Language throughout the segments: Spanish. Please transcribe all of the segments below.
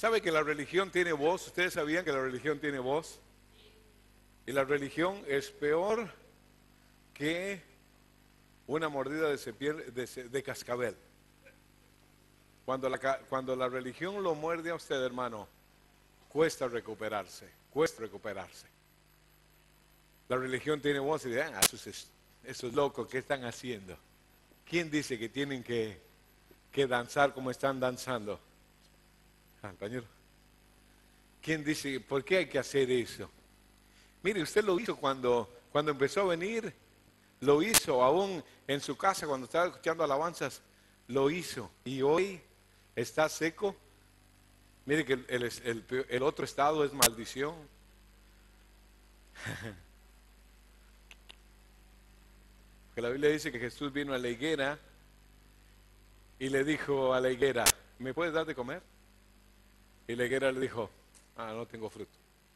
¿Sabe que la religión tiene voz? ¿Ustedes sabían que la religión tiene voz? Y la religión es peor que una mordida de cascabel. Cuando la religión lo muerde a usted, hermano, cuesta recuperarse, cuesta recuperarse. La religión tiene voz y dice, esos locos, ¿qué están haciendo? ¿Quién dice que tienen que danzar como están danzando? Compañero, ¿quién dice, por qué hay que hacer eso? Mire, usted lo hizo cuando empezó a venir, lo hizo aún en su casa cuando estaba escuchando alabanzas, lo hizo. Y hoy está seco. Mire que el otro estado es maldición. Que la Biblia dice que Jesús vino a la higuera y le dijo a la higuera, ¿me puedes dar de comer? Y la higuera le dijo, no tengo fruto.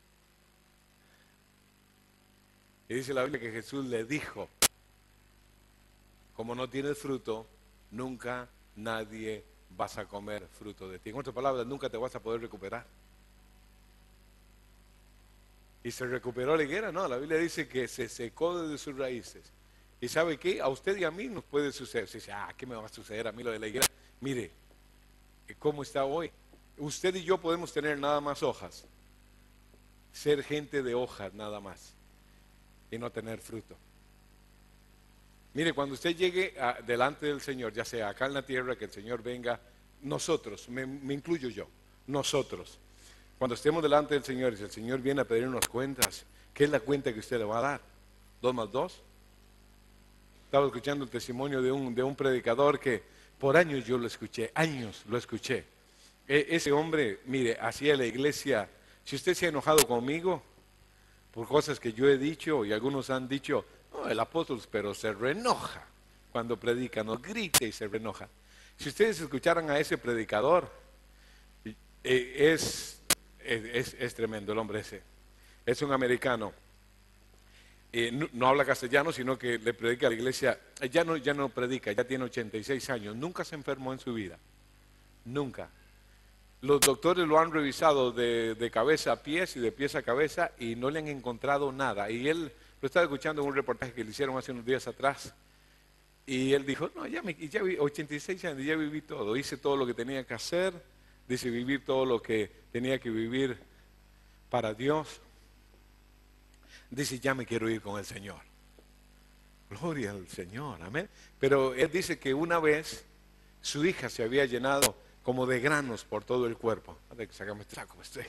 Y dice la Biblia que Jesús le dijo, como no tienes fruto, nunca nadie vas a comer fruto de ti. En otras palabras, nunca te vas a poder recuperar. ¿Y se recuperó la higuera? No, la Biblia dice que se secó desde sus raíces. ¿Y sabe qué? A usted y a mí nos puede suceder. Se dice, ¿qué me va a suceder a mí lo de la higuera? Mire, ¿cómo está hoy? Usted y yo podemos tener nada más hojas. Ser gente de hojas nada más. Y no tener fruto. Mire, cuando usted llegue delante del Señor, ya sea acá en la tierra, que el Señor venga, nosotros, me incluyo yo, nosotros, cuando estemos delante del Señor y si el Señor viene a pedirnos cuentas, ¿qué es la cuenta que usted le va a dar? ¿2 más 2? Estaba escuchando el testimonio de un predicador que por años yo lo escuché, años lo escuché. Ese hombre, mire, hacía la iglesia, si usted se ha enojado conmigo por cosas que yo he dicho y algunos han dicho, no, el apóstol, pero se reenoja cuando predica, no grita y se reenoja. Si ustedes escucharan a ese predicador, es tremendo el hombre ese. Es un americano. No habla castellano, sino que le predica a la iglesia. Ya no predica, ya tiene 86 años. Nunca se enfermó en su vida. Nunca. Los doctores lo han revisado de cabeza a pies y de pies a cabeza y no le han encontrado nada. Y él lo estaba escuchando en un reportaje que le hicieron hace unos días atrás. Y él dijo, no, ya 86 años, ya viví todo. Hice todo lo que tenía que hacer. Dice, vivir todo lo que tenía que vivir para Dios. Dice, ya me quiero ir con el Señor. Gloria al Señor, amén. Pero él dice que una vez su hija se había llenado como de granos por todo el cuerpo. A ver, sacame este saco. ¿Usted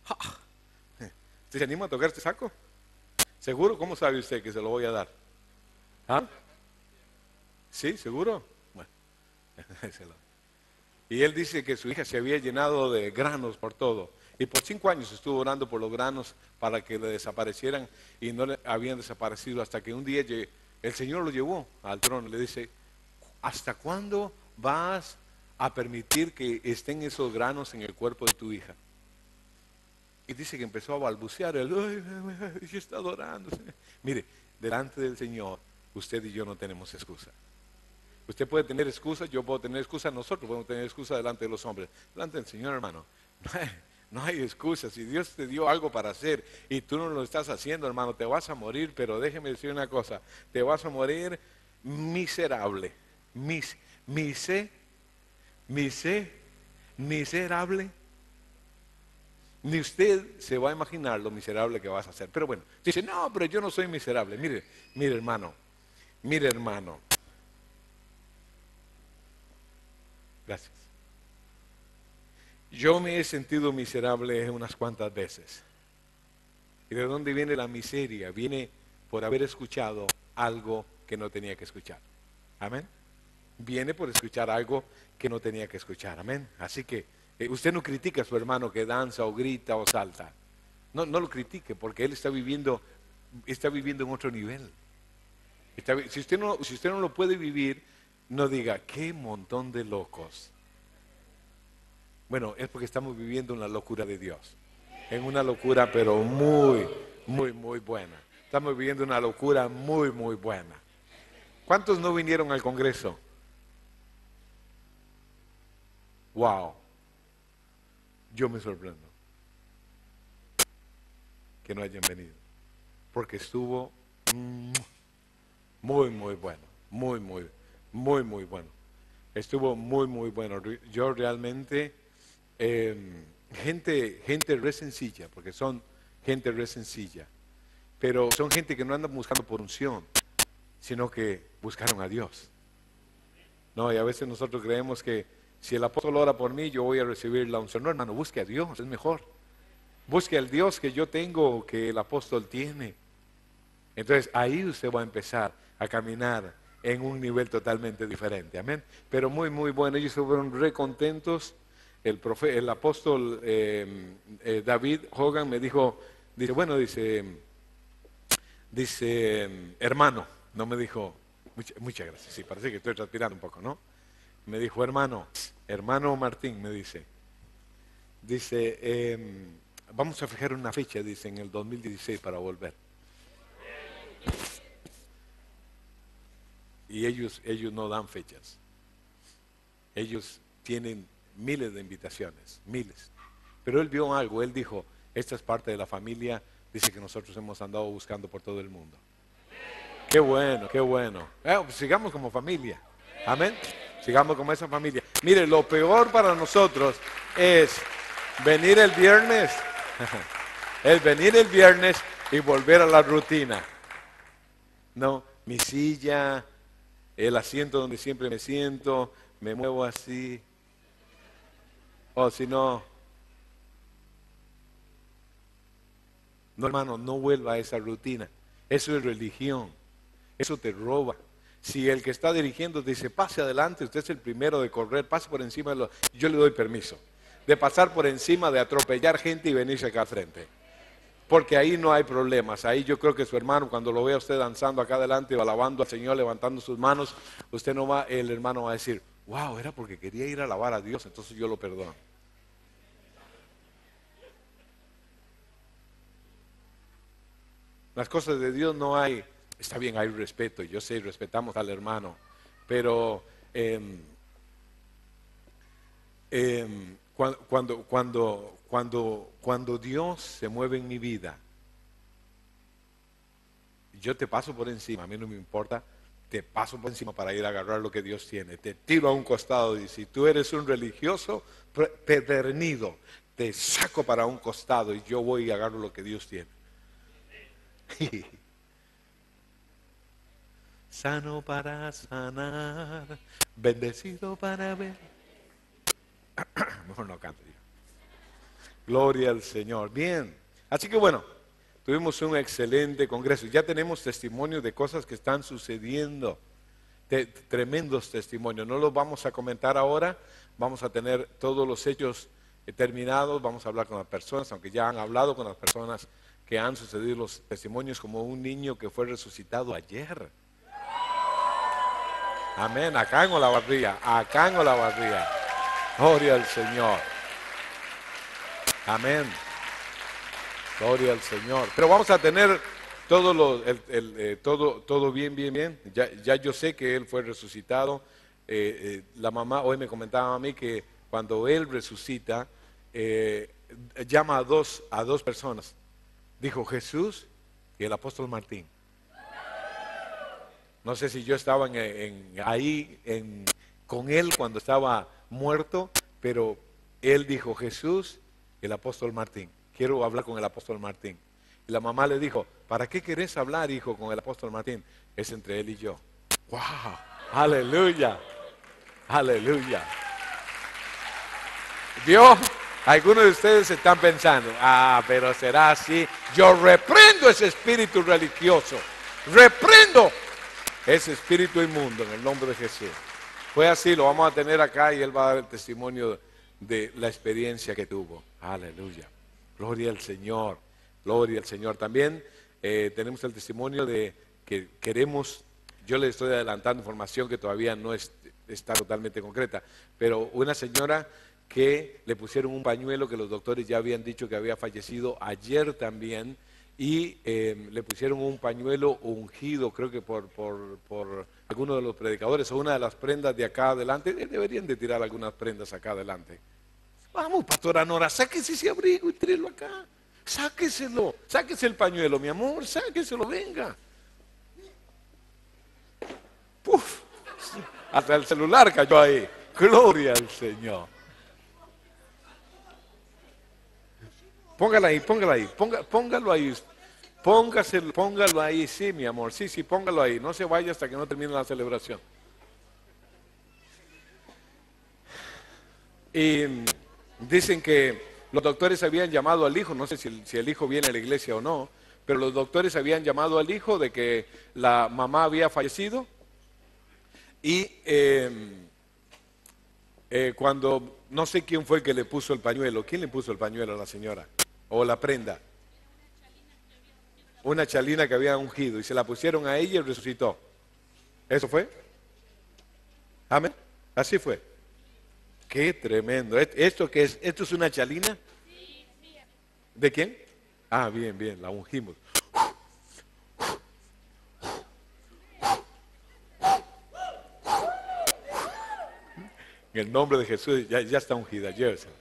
se anima a tocar este saco? ¿Seguro? ¿Cómo sabe usted que se lo voy a dar? ¿Ah? ¿Sí? ¿Seguro? Bueno. Y él dice que su hija se había llenado de granos por todo. Y por 5 años estuvo orando por los granos para que le desaparecieran y no le habían desaparecido hasta que un día el Señor lo llevó al trono y le dice, ¿hasta cuándo vas a permitir que estén esos granos en el cuerpo de tu hija? Y dice que empezó a balbucear, yo está adorando. Mire, delante del Señor, usted y yo no tenemos excusa. Usted puede tener excusa, yo puedo tener excusa, nosotros podemos tener excusa delante de los hombres. Delante del Señor, hermano, no hay excusa. Si Dios te dio algo para hacer y tú no lo estás haciendo, hermano, te vas a morir, pero déjeme decir una cosa, te vas a morir miserable. Miserable. Ni usted se va a imaginar lo miserable que vas a hacer. Pero bueno, dice, no, pero yo no soy miserable. Mire hermano. Gracias. Yo me he sentido miserable unas cuantas veces. ¿Y de dónde viene la miseria? Viene por haber escuchado algo que no tenía que escuchar. Amén. Viene por escuchar algo que no tenía que escuchar. Amén. Así que usted no critica a su hermano que danza o grita o salta. No lo critique porque él está viviendo en otro nivel. Si usted no lo puede vivir, no diga, qué montón de locos. Bueno, es porque estamos viviendo una locura de Dios. En una locura, pero muy, muy, muy buena. Estamos viviendo una locura muy, muy buena. ¿Cuántos no vinieron al Congreso? Wow. Yo me sorprendo que no hayan venido, porque estuvo muy, muy bueno, muy bueno. Estuvo muy bueno. Yo realmente, gente re sencilla, porque son gente re sencilla, pero son gente que no andan buscando por unción, sino que buscaron a Dios. No, y a veces nosotros creemos que si el apóstol ora por mí, yo voy a recibir la unción. No, hermano, busque a Dios, es mejor. Busque al Dios que yo tengo, que el apóstol tiene. Entonces ahí usted va a empezar a caminar en un nivel totalmente diferente. Amén. Pero muy bueno. Ellos fueron re contentos. El apóstol David Hogan me dijo, dice, bueno, dice, hermano, no me dijo, muchas gracias, sí, parece que estoy transpirando un poco, ¿no? Me dijo, hermano Martín, me dice, vamos a fijar una fecha, dice, en el 2016 para volver. Y ellos no dan fechas. Ellos tienen miles de invitaciones, miles. Pero él vio algo, él dijo, esta es parte de la familia, dice que nosotros hemos andado buscando por todo el mundo. Qué bueno, qué bueno. Pues sigamos como familia. Amén. Sigamos como esa familia. Mire, lo peor para nosotros es venir el viernes, es venir el viernes y volver a la rutina. No, mi silla, el asiento donde siempre me siento, me muevo así. O si no, no hermano, no vuelva a esa rutina. Eso es religión. Eso te roba. Si el que está dirigiendo te dice, pase adelante, usted es el primero de correr, pase por encima de los... Yo le doy permiso de pasar por encima, de atropellar gente y venirse acá al frente. Porque ahí no hay problemas. Ahí yo creo que su hermano, cuando lo vea usted danzando acá adelante o alabando al Señor, levantando sus manos, usted no va, el hermano va a decir, wow, era porque quería ir a alabar a Dios, entonces yo lo perdono. Las cosas de Dios no hay, está bien, hay respeto, yo sé, respetamos al hermano, pero cuando Dios se mueve en mi vida, yo te paso por encima, a mí no me importa, te paso por encima para ir a agarrar lo que Dios tiene, te tiro a un costado y si tú eres un religioso pervernido, te saco para un costado y yo voy y agarro lo que Dios tiene. Sano para sanar, bendecido para ver. Mejor no canto yo. Gloria al Señor. Bien, así que bueno, tuvimos un excelente congreso. Ya tenemos testimonios de cosas que están sucediendo. Tremendos testimonios. No los vamos a comentar ahora. Vamos a tener todos los hechos terminados. Vamos a hablar con las personas, aunque ya han hablado con las personas que han sucedido los testimonios, como un niño que fue resucitado ayer. Amén, acá en Olavarría, acá en Olavarría. Gloria al Señor. Amén. Gloria al Señor. Pero vamos a tener todo bien. Ya yo sé que Él fue resucitado. La mamá hoy me comentaba a mí que cuando Él resucita, llama a dos personas. Dijo Jesús y el apóstol Martín. No sé si yo estaba ahí con él cuando estaba muerto, pero él dijo Jesús y el apóstol Martín. Quiero hablar con el apóstol Martín. Y la mamá le dijo, ¿para qué querés hablar, hijo, con el apóstol Martín? Es entre él y yo. ¡Wow! ¡Aleluya! ¡Aleluya! ¿Vio? Algunos de ustedes están pensando, pero será así. Yo reprendo ese espíritu religioso. Reprendo ese espíritu inmundo en el nombre de Jesús. Fue así, lo vamos a tener acá y él va a dar el testimonio de la experiencia que tuvo. Aleluya. Gloria al Señor. Gloria al Señor. También tenemos el testimonio de que queremos, yo le estoy adelantando información que todavía no está totalmente concreta, pero una señora que le pusieron un pañuelo que los doctores ya habían dicho que había fallecido ayer también, y le pusieron un pañuelo ungido, creo que por alguno de los predicadores, o una de las prendas de acá adelante. Deberían de tirar algunas prendas acá adelante. Vamos, pastora Nora, sáquese ese abrigo y tírelo acá. Sáqueselo, sáquese el pañuelo, mi amor, sáqueselo, venga. Puf, hasta el celular cayó ahí. Gloria al Señor. Póngala ahí, póngalo ahí. Póngalo ahí, sí, mi amor, sí, póngalo ahí. No se vaya hasta que no termine la celebración. Y dicen que los doctores habían llamado al hijo, no sé si el hijo viene a la iglesia o no, pero los doctores habían llamado al hijo de que la mamá había fallecido y cuando, no sé quién fue el que le puso el pañuelo, ¿quién le puso el pañuelo a la señora? O la prenda. Una chalina que había ungido y se la pusieron a ella y resucitó. ¿Eso fue? Amén. Así fue. Qué tremendo. ¿Esto qué es? ¿Esto es una chalina? ¿De quién? Ah, bien, la ungimos. En el nombre de Jesús ya está ungida. Llévesela.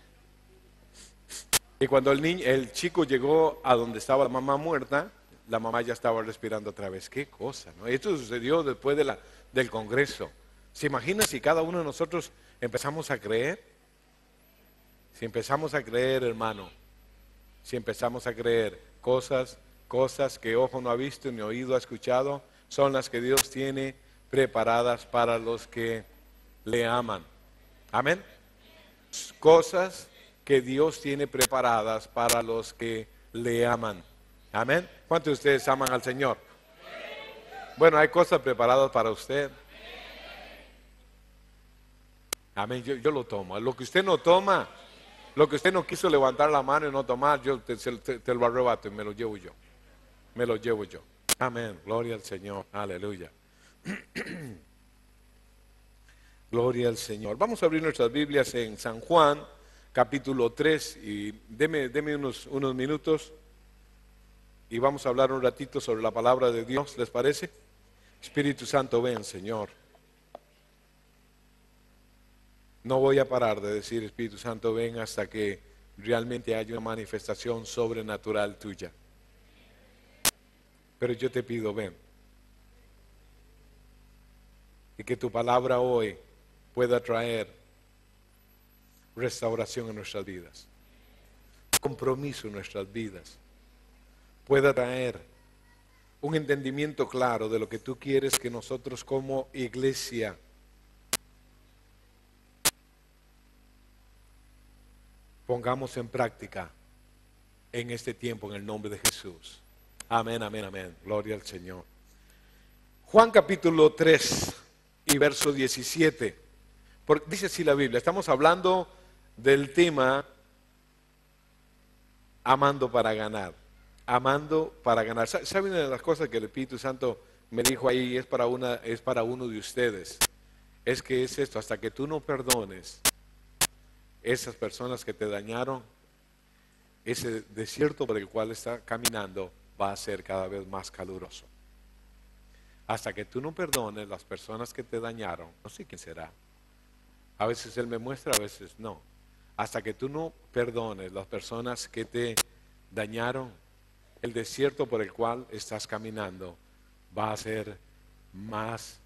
Y cuando el chico llegó a donde estaba la mamá muerta, la mamá ya estaba respirando otra vez. Qué cosa, ¿no? Esto sucedió después del Congreso. ¿Se imagina si cada uno de nosotros empezamos a creer? Si empezamos a creer, hermano, si empezamos a creer cosas que ojo no ha visto ni oído ha escuchado, son las que Dios tiene preparadas para los que le aman. Amén. Cosas que Dios tiene preparadas para los que le aman. Amén. ¿Cuántos de ustedes aman al Señor? Bueno, hay cosas preparadas para usted. Amén. Yo lo tomo. Lo que usted no toma, lo que usted no quiso levantar la mano y no tomar, yo te lo arrebato y me lo llevo yo. Me lo llevo yo. Amén. Gloria al Señor. Aleluya. Gloria al Señor. Vamos a abrir nuestras Biblias en San Juan, capítulo 3, y deme unos minutos y vamos a hablar un ratito sobre la palabra de Dios, ¿les parece? Espíritu Santo, ven, Señor. No voy a parar de decir, Espíritu Santo, ven hasta que realmente haya una manifestación sobrenatural tuya. Pero yo te pido, ven. Y que tu palabra hoy pueda traer restauración en nuestras vidas, compromiso en nuestras vidas, pueda traer un entendimiento claro de lo que tú quieres que nosotros como iglesia pongamos en práctica en este tiempo en el nombre de Jesús. Amén, amén, amén. Gloria al Señor. Juan capítulo 3 y verso 17. Dice así la Biblia, estamos hablando del tema amando para ganar. Amando para ganar. ¿Saben una de las cosas que el Espíritu Santo me dijo ahí? Es para uno de ustedes. Es que es esto, hasta que tú no perdones esas personas que te dañaron, ese desierto por el cual está caminando va a ser cada vez más caluroso. Hasta que tú no perdones las personas que te dañaron, no sé quién será. A veces Él me muestra, a veces no. Hasta que tú no perdones las personas que te dañaron, el desierto por el cual estás caminando va a ser más.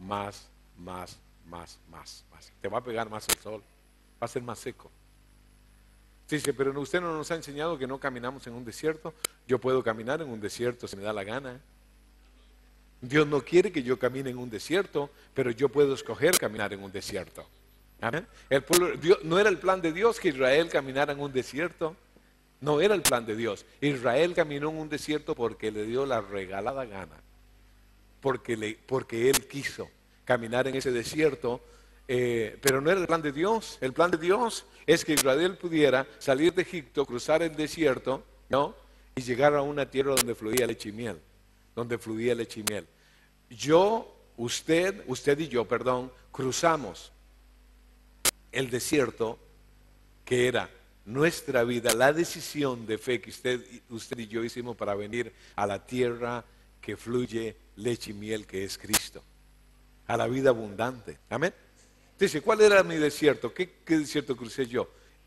Te va a pegar más el sol, va a ser más seco. Dice, pero usted no nos ha enseñado que no caminamos en un desierto. Yo puedo caminar en un desierto si me da la gana. Dios no quiere que yo camine en un desierto, pero yo puedo escoger caminar en un desierto. Amén. No era el plan de Dios que Israel caminara en un desierto. No era el plan de Dios. Israel caminó en un desierto porque le dio la regalada gana. Porque Él quiso caminar en ese desierto. Pero no era el plan de Dios. El plan de Dios es que Israel pudiera salir de Egipto, cruzar el desierto, ¿no? Y llegar a una tierra donde fluía leche y miel. Donde fluía leche y miel. Usted y yo, cruzamos el desierto que era nuestra vida, la decisión de fe que usted y yo hicimos para venir a la tierra que fluye leche y miel, que es Cristo, a la vida abundante. Amén. Dice, ¿cuál era mi desierto? ¿Qué desierto crucé yo?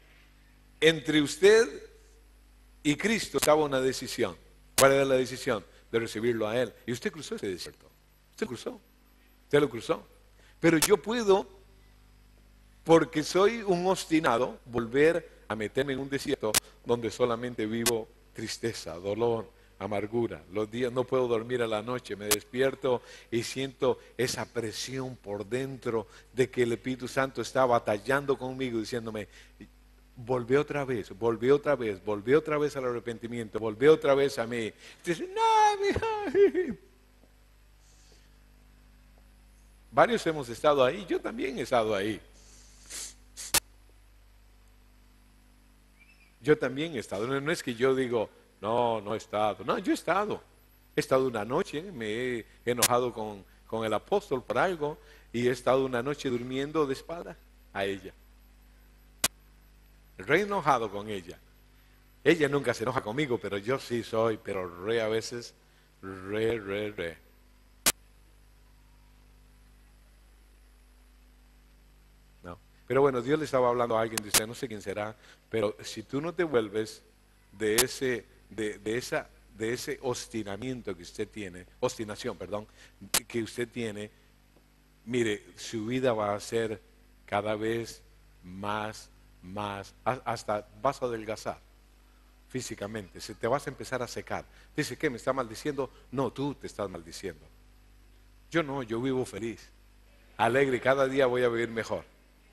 entre usted y Cristo estaba una decisión. ¿Cuál era la decisión? De recibirlo a Él. Y usted cruzó ese desierto. Usted cruzó. Usted lo cruzó. Pero yo puedo, porque soy un obstinado, volver a meterme en un desierto donde solamente vivo tristeza, dolor, amargura. Los días no puedo dormir a la noche, me despierto y siento esa presión por dentro de que el Espíritu Santo está batallando conmigo, diciéndome: volvé otra vez, volvé otra vez, volvé otra vez al arrepentimiento, volvé otra vez a mí. Dice: no, mija. Varios hemos estado ahí, yo también he estado ahí. Yo también he estado. No es que yo digo, no, no he estado. No, yo he estado. He estado una noche, me he enojado con el apóstol por algo y he estado una noche durmiendo de espalda a ella. Re enojado con ella. Ella nunca se enoja conmigo, pero yo sí soy, pero re a veces, re. No. Pero bueno, Dios le estaba hablando a alguien, dice, no sé quién será, pero si tú no te vuelves de ese obstinamiento que usted tiene, obstinación, perdón, que usted tiene, mire, su vida va a ser cada vez más, hasta vas a adelgazar físicamente, te vas a empezar a secar. Dice, ¿qué? ¿Me está maldiciendo? No, tú te estás maldiciendo. Yo no, yo vivo feliz, alegre, cada día voy a vivir mejor.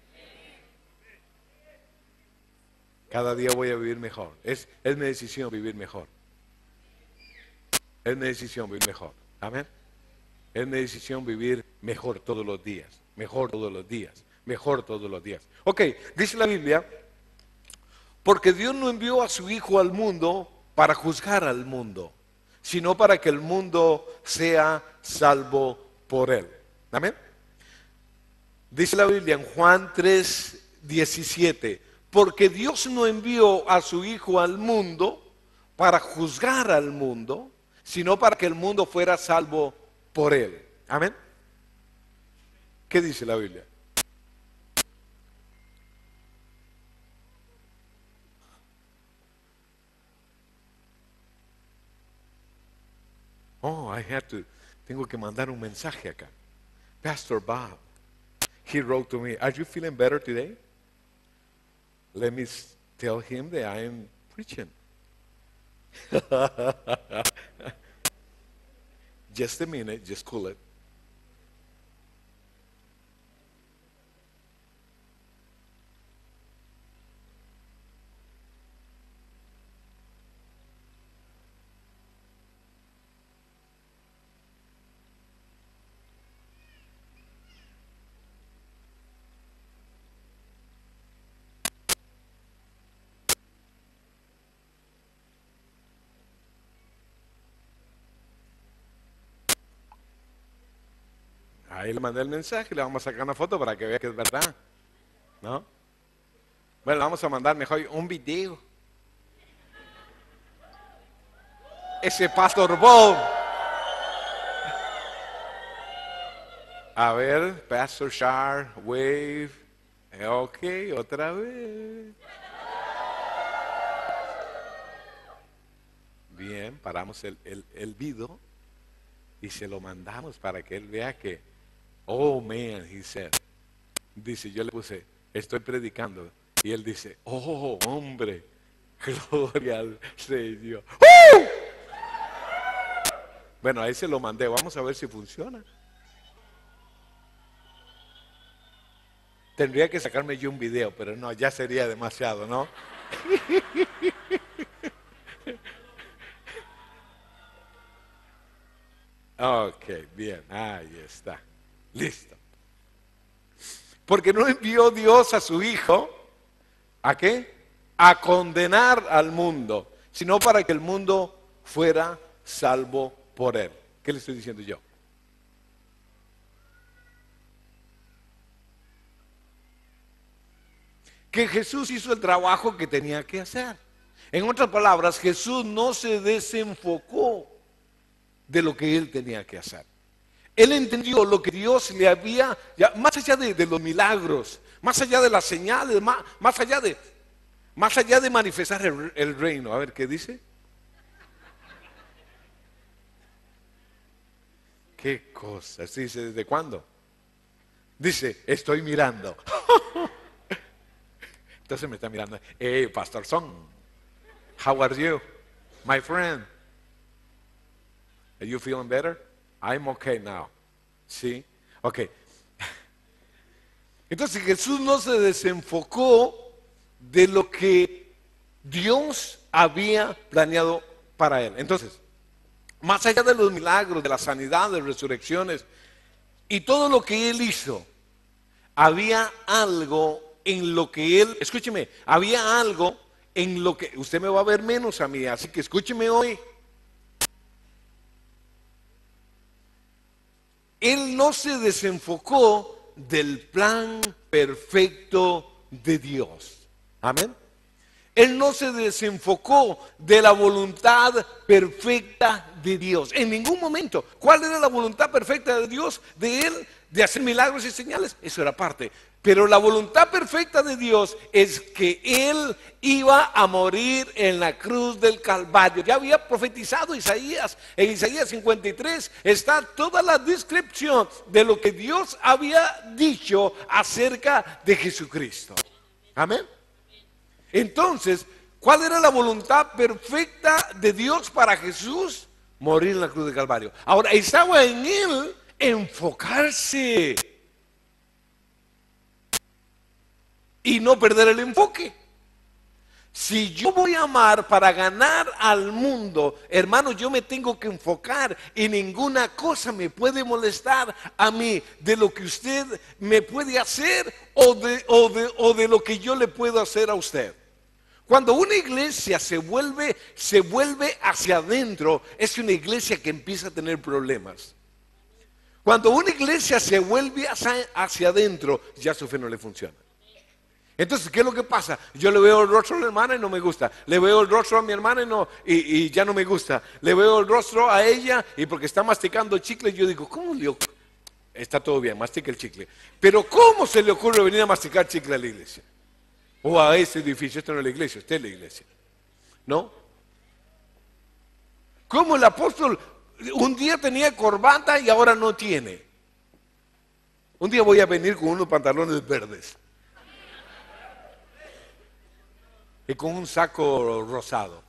Cada día voy a vivir mejor. Es mi decisión vivir mejor. Es mi decisión vivir mejor. Amén. Es mi decisión vivir mejor todos los días. Mejor todos los días. Mejor todos los días. Ok, dice la Biblia, porque Dios no envió a su Hijo al mundo para juzgar al mundo, sino para que el mundo sea salvo por Él. Amén. Dice la Biblia en Juan 3:17, porque Dios no envió a su Hijo al mundo para juzgar al mundo, sino para que el mundo fuera salvo por Él. Amén. ¿Qué dice la Biblia? Oh, tengo que mandar un mensaje acá. Pastor Bob, he wrote to me, are you feeling better today? Let me tell him that I am preaching. Just a minute, just cool it. Ahí le mandé el mensaje, le vamos a sacar una foto para que vea que es verdad, ¿no? Bueno, le vamos a mandar mejor un video. Ese Pastor Bob. A ver, Pastor Shar, wave. Ok, otra vez. Bien, paramos el video y se lo mandamos para que él vea que, oh man, he said. Dice, yo le puse, estoy predicando. Y él dice, oh hombre, gloria al Señor. ¡Uh! Bueno, ahí se lo mandé, vamos a ver si funciona. Tendría que sacarme yo un video, pero no, ya sería demasiado, ¿no? Ok, bien, ahí está, listo. Porque no envió Dios a su Hijo, ¿a qué? A condenar al mundo, sino para que el mundo fuera salvo por Él. ¿Qué le estoy diciendo yo? Que Jesús hizo el trabajo que tenía que hacer. En otras palabras, Jesús no se desenfocó de lo que Él tenía que hacer. Él entendió lo que Dios le más allá de los milagros, más allá de las señales, más allá de Más allá de manifestar el reino. A ver, ¿qué dice? ¿Qué cosa? Sí, dice, ¿desde cuándo? Dice, estoy mirando. Entonces me está mirando. Hey, Pastor Son, how are you? My friend. Are you feeling better? I'm okay now. ¿Sí? Ok. Entonces Jesús no se desenfocó de lo que Dios había planeado para él. Entonces, más allá de los milagros, de la sanidad, de resurrecciones y todo lo que él hizo, había algo en lo que él, escúcheme, había algo en lo que, usted me va a ver menos a mí, así que escúcheme hoy. Él no se desenfocó del plan perfecto de Dios. Amén. Él no se desenfocó de la voluntad perfecta de Dios. En ningún momento. ¿Cuál era la voluntad perfecta de Dios? De él, de hacer milagros y señales. Eso era parte. Pero la voluntad perfecta de Dios es que él iba a morir en la cruz del Calvario. Ya había profetizado Isaías. En Isaías 53 está toda la descripción de lo que Dios había dicho acerca de Jesucristo. Amén. Entonces, ¿cuál era la voluntad perfecta de Dios para Jesús? Morir en la cruz del Calvario. Ahora, estaba en él enfocarse y no perder el enfoque. Si yo voy a amar para ganar al mundo, hermano, yo me tengo que enfocar y ninguna cosa me puede molestar a mí de lo que usted me puede hacer o de lo que yo le puedo hacer a usted. Cuando una iglesia se vuelve hacia adentro, es una iglesia que empieza a tener problemas. Cuando una iglesia se vuelve hacia adentro, ya su fe no le funciona. Entonces, ¿qué es lo que pasa? Yo le veo el rostro a la hermana y no me gusta. Le veo el rostro a mi hermana y ya no me gusta. Le veo el rostro a ella y porque está masticando chicle, yo digo, ¿cómo le ocurre? Está todo bien, mastica el chicle. Pero ¿cómo se le ocurre venir a masticar chicle a la iglesia? O a ese edificio. Esto no es la iglesia, usted es la iglesia. ¿No? ¿Cómo el apóstol un día tenía corbata y ahora no tiene? Un día voy a venir con unos pantalones verdes y con un saco rosado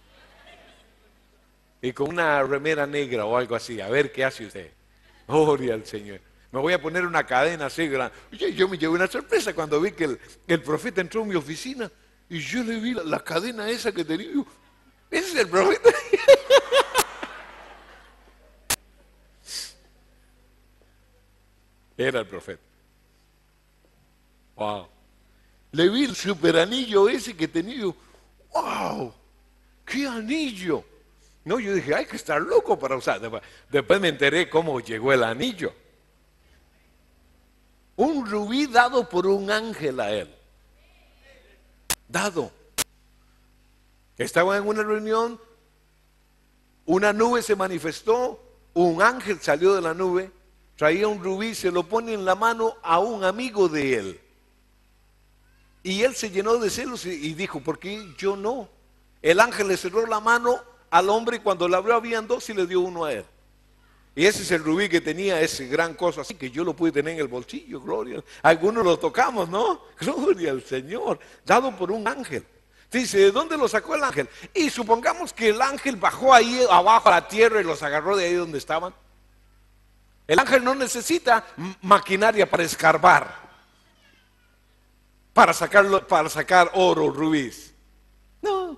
y con una remera negra o algo así, a ver qué hace usted. Gloria al Señor. Me voy a poner una cadena así grande. Yo me llevé una sorpresa cuando vi que el profeta entró en mi oficina y yo le vi la cadena esa que tenía. Ese es el profeta. Era el profeta. Wow. Le vi el super anillo ese que tenía. ¡Wow! ¡Qué anillo! No, yo dije, hay que estar loco para usar. Después me enteré cómo llegó el anillo. Un rubí dado por un ángel a él. Dado. Estaba en una reunión, una nube se manifestó, un ángel salió de la nube, traía un rubí, se lo pone en la mano a un amigo de él. Y él se llenó de celos y dijo, ¿por qué yo no? El ángel le cerró la mano al hombre y cuando la abrió habían dos y le dio uno a él. Y ese es el rubí que tenía ese gran cosa, así que yo lo pude tener en el bolsillo, gloria. Algunos lo tocamos, ¿no? Gloria al Señor, dado por un ángel. Dice, ¿de dónde lo sacó el ángel? Y supongamos que el ángel bajó ahí abajo a la tierra y los agarró de ahí donde estaban. El ángel no necesita maquinaria para escarbar, para sacar oro, rubíes. No.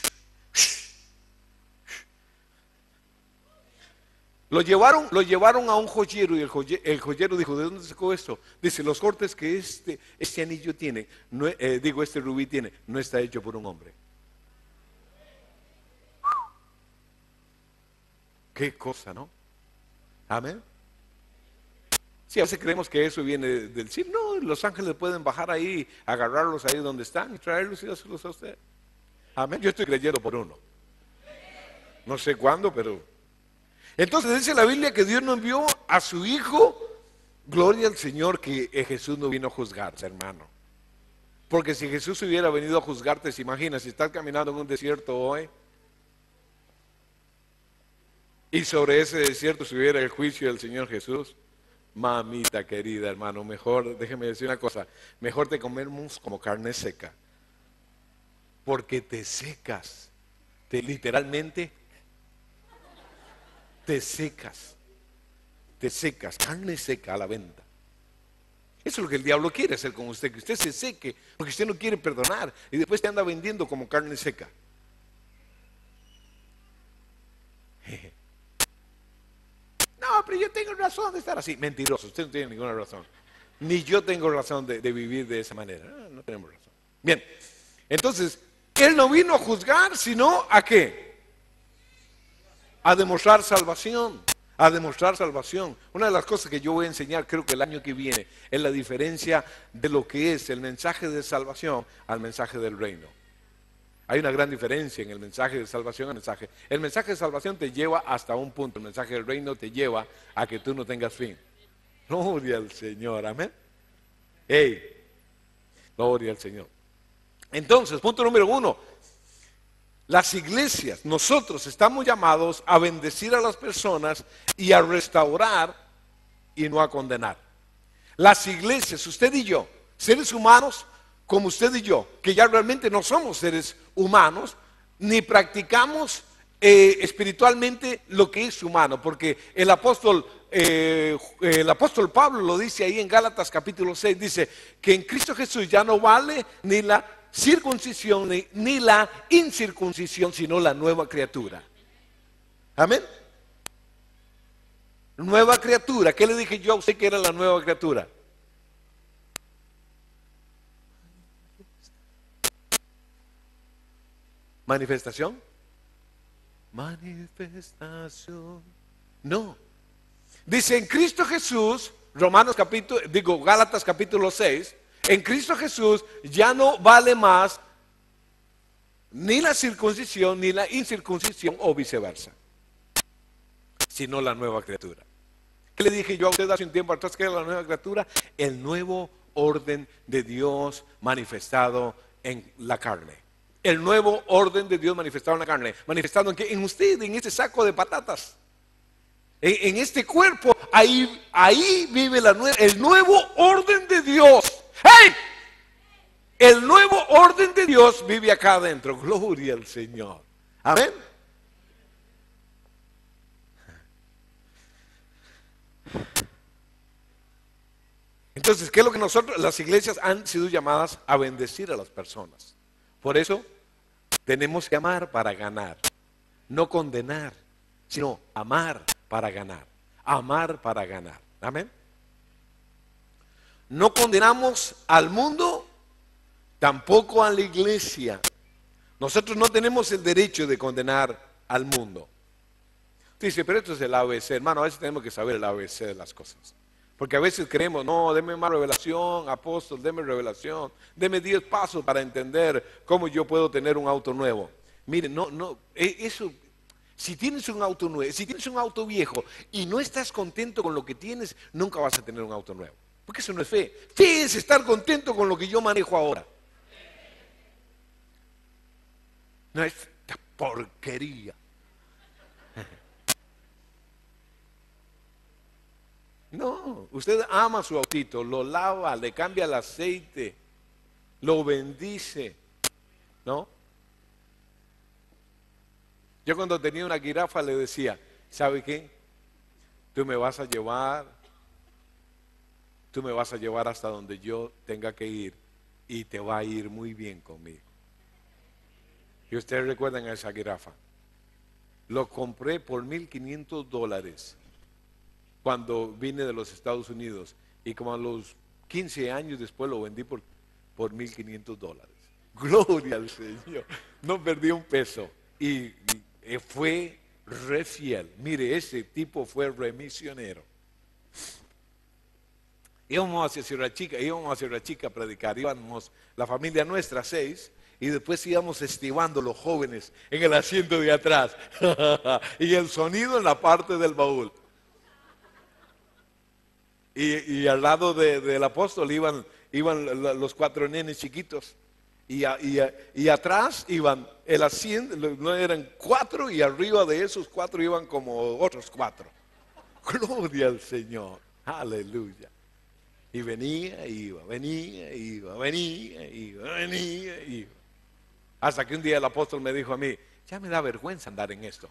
Lo llevaron a un joyero y el joyero dijo, ¿de dónde sacó esto? Dice, los cortes que este anillo tiene, este rubí tiene, no está hecho por un hombre. Qué cosa, ¿no? Amén. Sí, a veces creemos que eso viene del cielo. No, los ángeles pueden bajar ahí, agarrarlos ahí donde están y traerlos y dárselos a usted. Amén. Yo estoy creyendo por uno. No sé cuándo, pero... Entonces dice la Biblia que Dios no envió a su Hijo, gloria al Señor, que Jesús no vino a juzgarse, hermano. Porque si Jesús hubiera venido a juzgarte, ¿se imagina si estás caminando en un desierto hoy? Y sobre ese desierto subiera el juicio del Señor Jesús. Mamita querida, hermano, mejor, déjeme decir una cosa, mejor te comemos como carne seca, porque te secas, literalmente te secas, carne seca a la venta. Eso es lo que el diablo quiere hacer con usted, que usted se seque, porque usted no quiere perdonar, y después te anda vendiendo como carne seca. No, pero yo tengo razón de estar así. Mentiroso, usted no tiene ninguna razón. Ni yo tengo razón de vivir de esa manera. No tenemos razón. Bien, entonces, Él no vino a juzgar, sino ¿a qué? A demostrar salvación. A demostrar salvación. Una de las cosas que yo voy a enseñar, creo que el año que viene, es la diferencia de lo que es el mensaje de salvación al mensaje del reino. Hay una gran diferencia en el mensaje de salvación al mensaje. El mensaje de salvación te lleva hasta un punto. El mensaje del reino te lleva a que tú no tengas fin. Gloria al Señor, amén. Hey, gloria al Señor. Entonces, punto número 1. Las iglesias, nosotros estamos llamados a bendecir a las personas y a restaurar y no a condenar. Las iglesias, usted y yo, seres humanos, como usted y yo, que ya realmente no somos seres humanos, ni practicamos espiritualmente lo que es humano, porque el apóstol Pablo lo dice ahí en Gálatas capítulo 6, dice que en Cristo Jesús ya no vale ni la circuncisión ni la incircuncisión, sino la nueva criatura. Amén. Nueva criatura. ¿Qué le dije yo a usted que era la nueva criatura? ¿Manifestación? Manifestación. No. Dice en Cristo Jesús, Gálatas capítulo 6, en Cristo Jesús ya no vale más ni la circuncisión ni la incircuncisión o viceversa, sino la nueva criatura. ¿Qué le dije yo a usted hace un tiempo atrás que era la nueva criatura? El nuevo orden de Dios manifestado en la carne. El nuevo orden de Dios manifestado en la carne. ¿Manifestado en qué? En usted, en este saco de patatas. En este cuerpo, ahí vive el nuevo orden de Dios. ¡Hey! El nuevo orden de Dios vive acá adentro. Gloria al Señor. Amén. Entonces, ¿qué es lo que las iglesias han sido llamadas a bendecir a las personas? Por eso, tenemos que amar para ganar. No condenar, sino amar para ganar. Amar para ganar. Amén. No condenamos al mundo, tampoco a la iglesia. Nosotros no tenemos el derecho de condenar al mundo. Dice, pero esto es el ABC, hermano, a veces tenemos que saber el ABC de las cosas. Porque a veces creemos, no, deme más revelación, apóstol, deme revelación, deme 10 pasos para entender cómo yo puedo tener un auto nuevo. Mire, eso, si tienes un auto nuevo, si tienes un auto viejo y no estás contento con lo que tienes, nunca vas a tener un auto nuevo. Porque eso no es fe. Fe es estar contento con lo que yo manejo ahora. No es esta porquería. No, usted ama su autito, lo lava, le cambia el aceite, lo bendice, ¿no? Yo cuando tenía una jirafa le decía, ¿sabe qué? Tú me vas a llevar hasta donde yo tenga que ir y te va a ir muy bien conmigo. Y ustedes recuerdan a esa jirafa. Lo compré por $1,500 cuando vine de los Estados Unidos y como a los 15 años después lo vendí por $1,500. Gloria al Señor. No perdí un peso y fue re fiel. Mire, ese tipo fue remisionero. Íbamos hacia Sierra Chica a predicar. Íbamos la familia nuestra, 6. Y después íbamos estibando los jóvenes en el asiento de atrás. Y el sonido en la parte del baúl. Y al lado del apóstol iban iban los 4 nenes chiquitos. Y atrás iban el asiento, no eran 4, y arriba de esos 4 iban como otros 4. Gloria al Señor, aleluya. Y venía, iba, venía, iba, venía, iba, venía, iba. Hasta que un día el apóstol me dijo a mí: ya me da vergüenza andar en esto.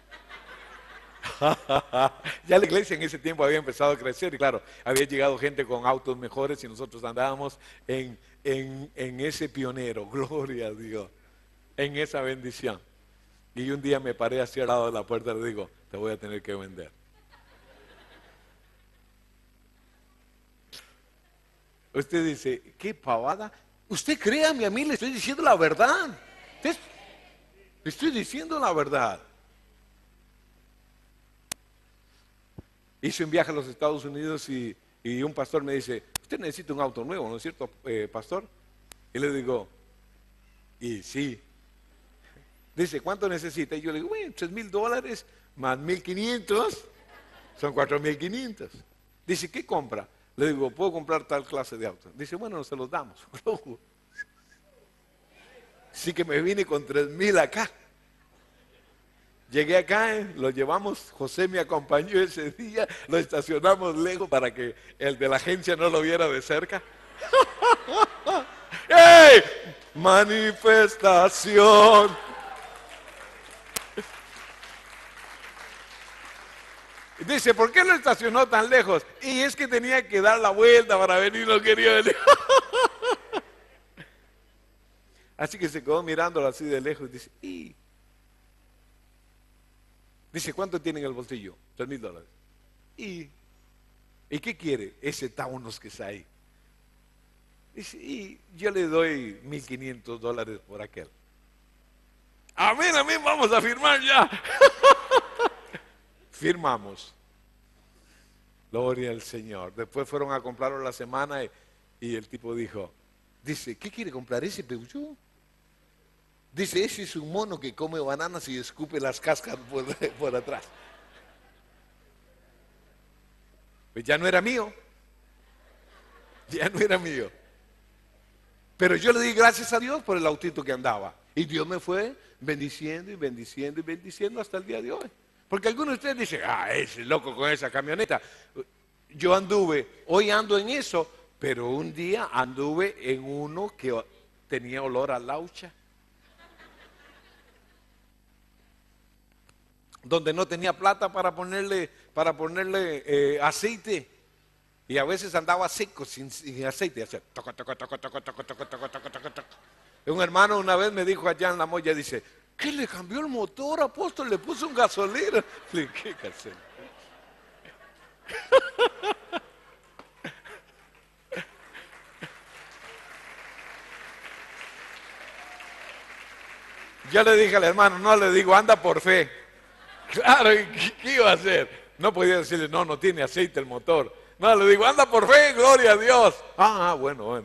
Ya la iglesia en ese tiempo había empezado a crecer y claro, había llegado gente con autos mejores y nosotros andábamos en ese pionero, gloria a Dios, en esa bendición. Y un día me paré así al lado de la puerta y le digo: te voy a tener que vender. Usted dice: qué pavada. Usted créame, a mí le estoy diciendo la verdad. Le estoy diciendo la verdad. Hice un viaje a los Estados Unidos y un pastor me dice: usted necesita un auto nuevo, ¿no es cierto, pastor? Y le digo: y sí. Dice: ¿cuánto necesita? Y yo le digo: bueno, $3,000 más 1,500 son 4,500. Dice: ¿qué compra? Le digo: puedo comprar tal clase de auto. Dice: bueno, se los damos. Sí que me vine con 3,000 acá. Llegué acá, lo llevamos, José me acompañó ese día, lo estacionamos lejos para que el de la agencia no lo viera de cerca. ¡Ey! Manifestación. Dice: ¿por qué lo estacionó tan lejos? Y es que tenía que dar la vuelta para venir, no quería venir. Así que se quedó mirándolo así de lejos y dice: dice: ¿cuánto tiene en el bolsillo? $3,000. ¿Y qué quiere ese Taunus que está ahí? Dice: y yo le doy $1,500 por aquel. Amén, amén, vamos a firmar ya. Firmamos. Gloria al Señor. Después fueron a comprarlo la semana y el tipo dice: ¿qué quiere comprar ese Peugeot? Dice: ese es un mono que come bananas y escupe las cáscaras por atrás. Pues ya no era mío. Ya no era mío. Pero yo le di gracias a Dios por el autito que andaba. Y Dios me fue bendiciendo y bendiciendo y bendiciendo hasta el día de hoy. Porque algunos de ustedes dicen: ese loco con esa camioneta. Yo hoy ando en eso, pero un día anduve en uno que tenía olor a laucha. Donde no tenía plata para ponerle aceite. Y a veces andaba seco, sin aceite. Hacía toco, toco, toco, toco, toco, toco, toco, toco, toco, toco. Un hermano una vez me dijo allá en La Moya, dice: ¿qué le cambió el motor, apóstol? Le puso un gasolina. Le dije: ¿qué gasolina? Yo le dije al hermano: no, le digo, anda por fe. Claro, ¿qué iba a hacer? No podía decirle: no tiene aceite el motor. No, le digo: anda por fe, gloria a Dios. Bueno.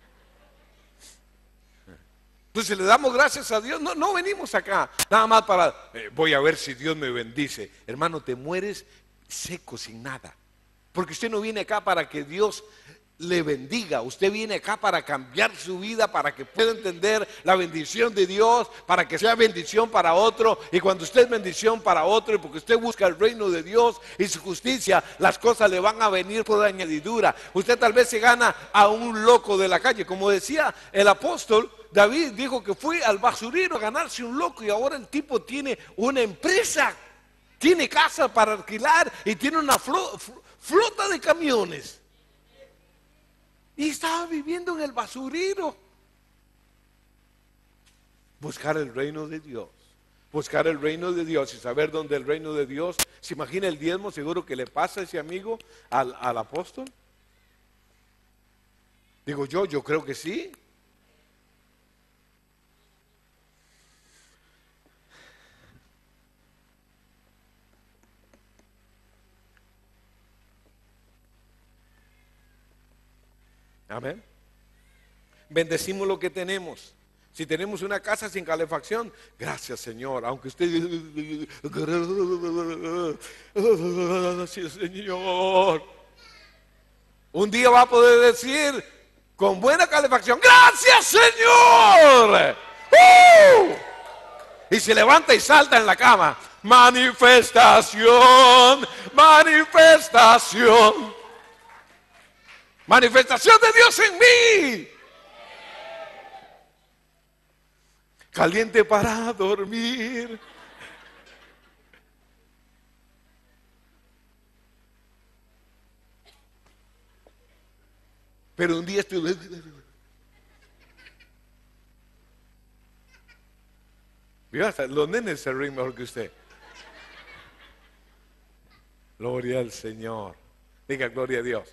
Entonces le damos gracias a Dios. No venimos acá nada más para, voy a ver si Dios me bendice. Hermano, te mueres seco, sin nada. Porque usted no viene acá para que Dios le bendiga. Usted viene acá para cambiar su vida, para que pueda entender la bendición de Dios, para que sea bendición para otro. Y cuando usted es bendición para otro, y porque usted busca el reino de Dios y su justicia, las cosas le van a venir por añadidura. Usted tal vez se gana a un loco de la calle. Como decía el apóstol David, dijo que fue al basurero a ganarse un loco, y ahora el tipo tiene una empresa, tiene casa para alquilar y tiene una flota de camiones. Y estaba viviendo en el basurero. Buscar el reino de Dios. Buscar el reino de Dios y saber dónde el reino de Dios. ¿Se imagina el diezmo seguro que le pasa a ese amigo al apóstol? Digo yo creo que sí. Amén. Bendecimos lo que tenemos. Si tenemos una casa sin calefacción, gracias, Señor. Aunque usted, gracias, Señor. Un día va a poder decir: con buena calefacción. ¡Gracias, Señor! Y se levanta y salta en la cama. Manifestación, manifestación. Manifestación de Dios en mí. Caliente para dormir. Pero un día estuve... Mira, hasta los nenes se ríen mejor que usted. Gloria al Señor. Diga gloria a Dios.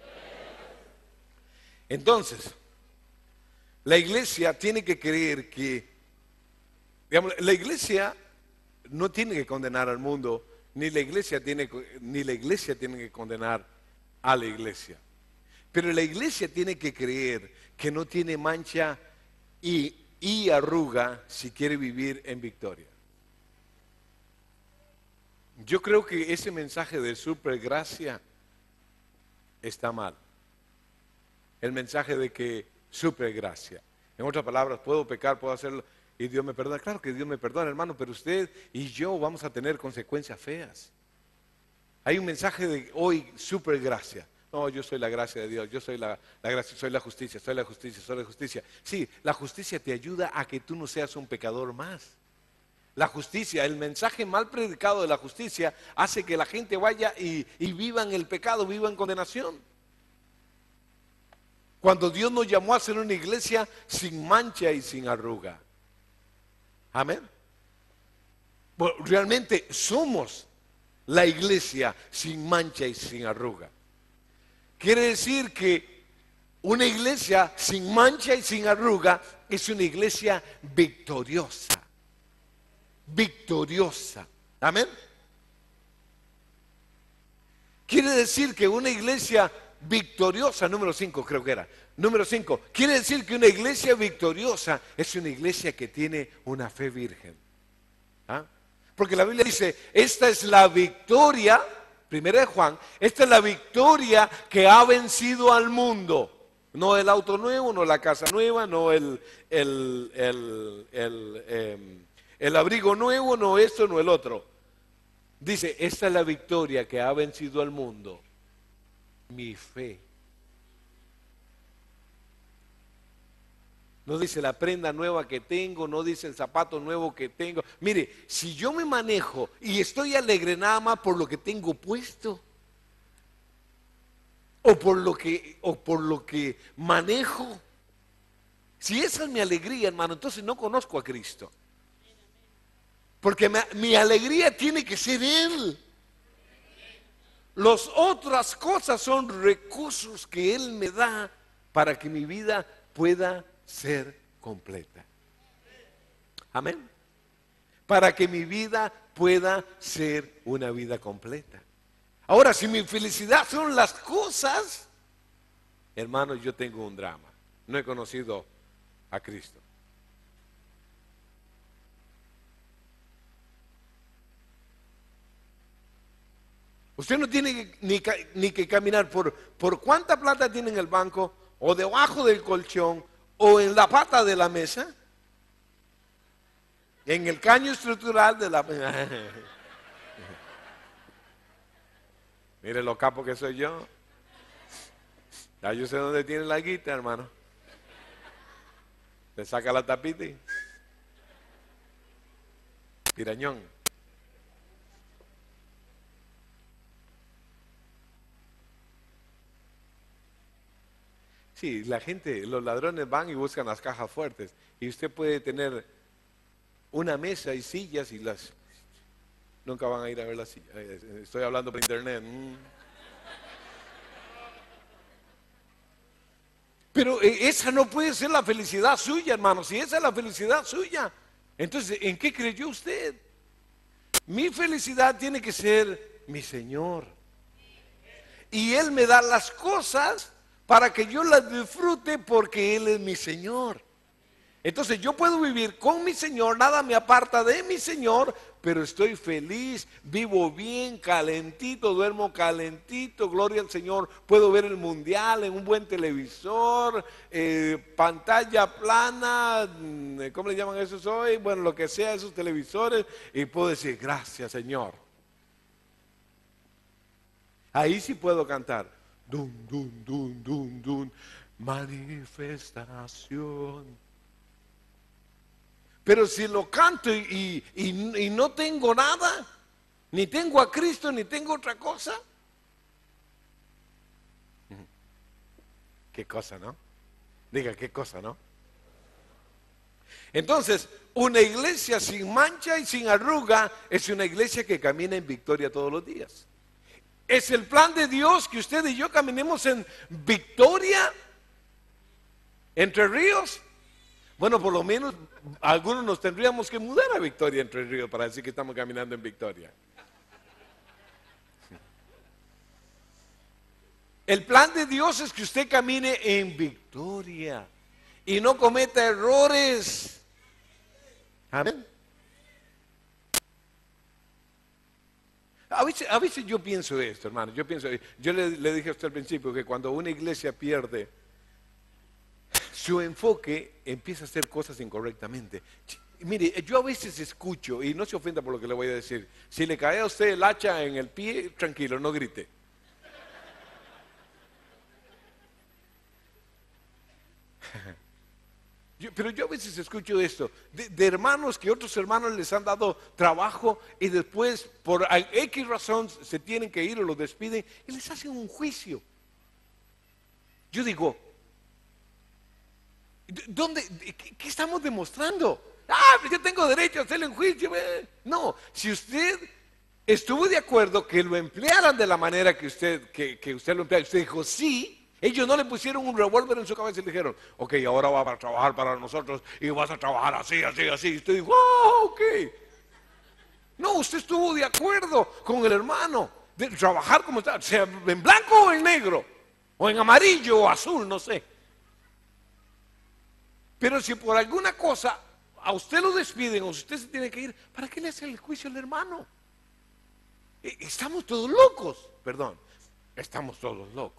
Entonces, la iglesia tiene que creer que, digamos, la iglesia no tiene que condenar al mundo, ni la iglesia tiene que condenar a la iglesia. Pero la iglesia tiene que creer que no tiene mancha y arruga si quiere vivir en victoria. Yo creo que ese mensaje de supergracia está mal. El mensaje de que supergracia. En otras palabras, puedo pecar, puedo hacerlo y Dios me perdona. Claro que Dios me perdona, hermano, pero usted y yo vamos a tener consecuencias feas. Hay un mensaje de hoy, supergracia. No, yo soy la gracia de Dios, yo soy la gracia, soy la justicia, soy la justicia, soy la justicia. Sí, la justicia te ayuda a que tú no seas un pecador más. La justicia, el mensaje mal predicado de la justicia hace que la gente vaya y viva en el pecado, viva en condenación. Cuando Dios nos llamó a ser una iglesia sin mancha y sin arruga. Amén. Bueno, realmente somos la iglesia sin mancha y sin arruga. Quiere decir que una iglesia sin mancha y sin arruga es una iglesia victoriosa. Victoriosa. Amén. Quiere decir que una iglesia victoriosa, número 5 creo que era. Número 5, quiere decir que una iglesia victoriosa es una iglesia que tiene una fe virgen. ¿Ah? Porque la Biblia dice, esta es la victoria, primera de Juan, esta es la victoria que ha vencido al mundo. No el auto nuevo, no la casa nueva, no el abrigo nuevo, no esto, no el otro. Dice, esta es la victoria que ha vencido al mundo. Mi fe. No dice la prenda nueva que tengo, no dice el zapato nuevo que tengo. Mire, si yo me manejo y estoy alegre nada más por lo que tengo puesto, o por lo que manejo, si esa es mi alegría, hermano, entonces no conozco a Cristo. Porque mi alegría tiene que ser Él. Las otras cosas son recursos que Él me da para que mi vida pueda ser completa. Amén. Para que mi vida pueda ser una vida completa. Ahora, si mi felicidad son las cosas, hermano, yo tengo un drama. No he conocido a Cristo. Usted no tiene ni que caminar por cuánta plata tiene en el banco, o debajo del colchón, o en la pata de la mesa, en el caño estructural de la mesa. Mire lo capo que soy yo. Ya yo sé dónde tiene la guita, hermano. Le saca la tapita y... pirañón. Sí, la gente, los ladrones van y buscan las cajas fuertes. Y usted puede tener una mesa y sillas y las... Nunca van a ir a ver las sillas. Estoy hablando por internet. Pero esa no puede ser la felicidad suya, hermano. Si esa es la felicidad suya, entonces, ¿en qué creyó usted? Mi felicidad tiene que ser mi Señor. Y Él me da las cosas para que yo las disfrute porque Él es mi Señor. Entonces yo puedo vivir con mi Señor, nada me aparta de mi Señor, pero estoy feliz, vivo bien, calentito, duermo calentito, gloria al Señor, puedo ver el mundial en un buen televisor, pantalla plana, ¿cómo le llaman esos hoy? Bueno, lo que sea, esos televisores, y puedo decir, gracias Señor. Ahí sí puedo cantar, dun, dun, dun, dun, dun, manifestación. Pero si lo canto y no tengo nada, ni tengo a Cristo, ni tengo otra cosa. Qué cosa, ¿no? Diga, qué cosa, ¿no? Entonces, una iglesia sin mancha y sin arruga es una iglesia que camina en victoria todos los días. Es el plan de Dios que usted y yo caminemos en victoria entre ríos. Bueno, por lo menos algunos nos tendríamos que mudar a Victoria Entre Ríos para decir que estamos caminando en victoria. El plan de Dios es que usted camine en victoria y no cometa errores. Amén. A veces yo pienso esto, hermano. Yo le dije a usted al principio que cuando una iglesia pierde su enfoque, empieza a hacer cosas incorrectamente. Mire, yo a veces escucho, y no se ofenda por lo que le voy a decir, si le cae a usted el hacha en el pie, tranquilo, no grite. Pero yo a veces escucho esto, de hermanos que otros hermanos les han dado trabajo y después por X razón se tienen que ir o los despiden y les hacen un juicio. Yo digo, ¿qué estamos demostrando? Yo tengo derecho a hacerle un juicio. No, si usted estuvo de acuerdo que lo emplearan de la manera que usted lo empleara, usted dijo sí. Ellos no le pusieron un revólver en su cabeza y le dijeron, ok, ahora vas a trabajar para nosotros y vas a trabajar así, así, así. Y usted dijo, ok. No, usted estuvo de acuerdo con el hermano de trabajar como está, sea en blanco o en negro, o en amarillo o azul, no sé. Pero si por alguna cosa a usted lo despiden o si usted se tiene que ir, ¿para qué le hace el juicio al hermano? Estamos todos locos, perdón, estamos todos locos.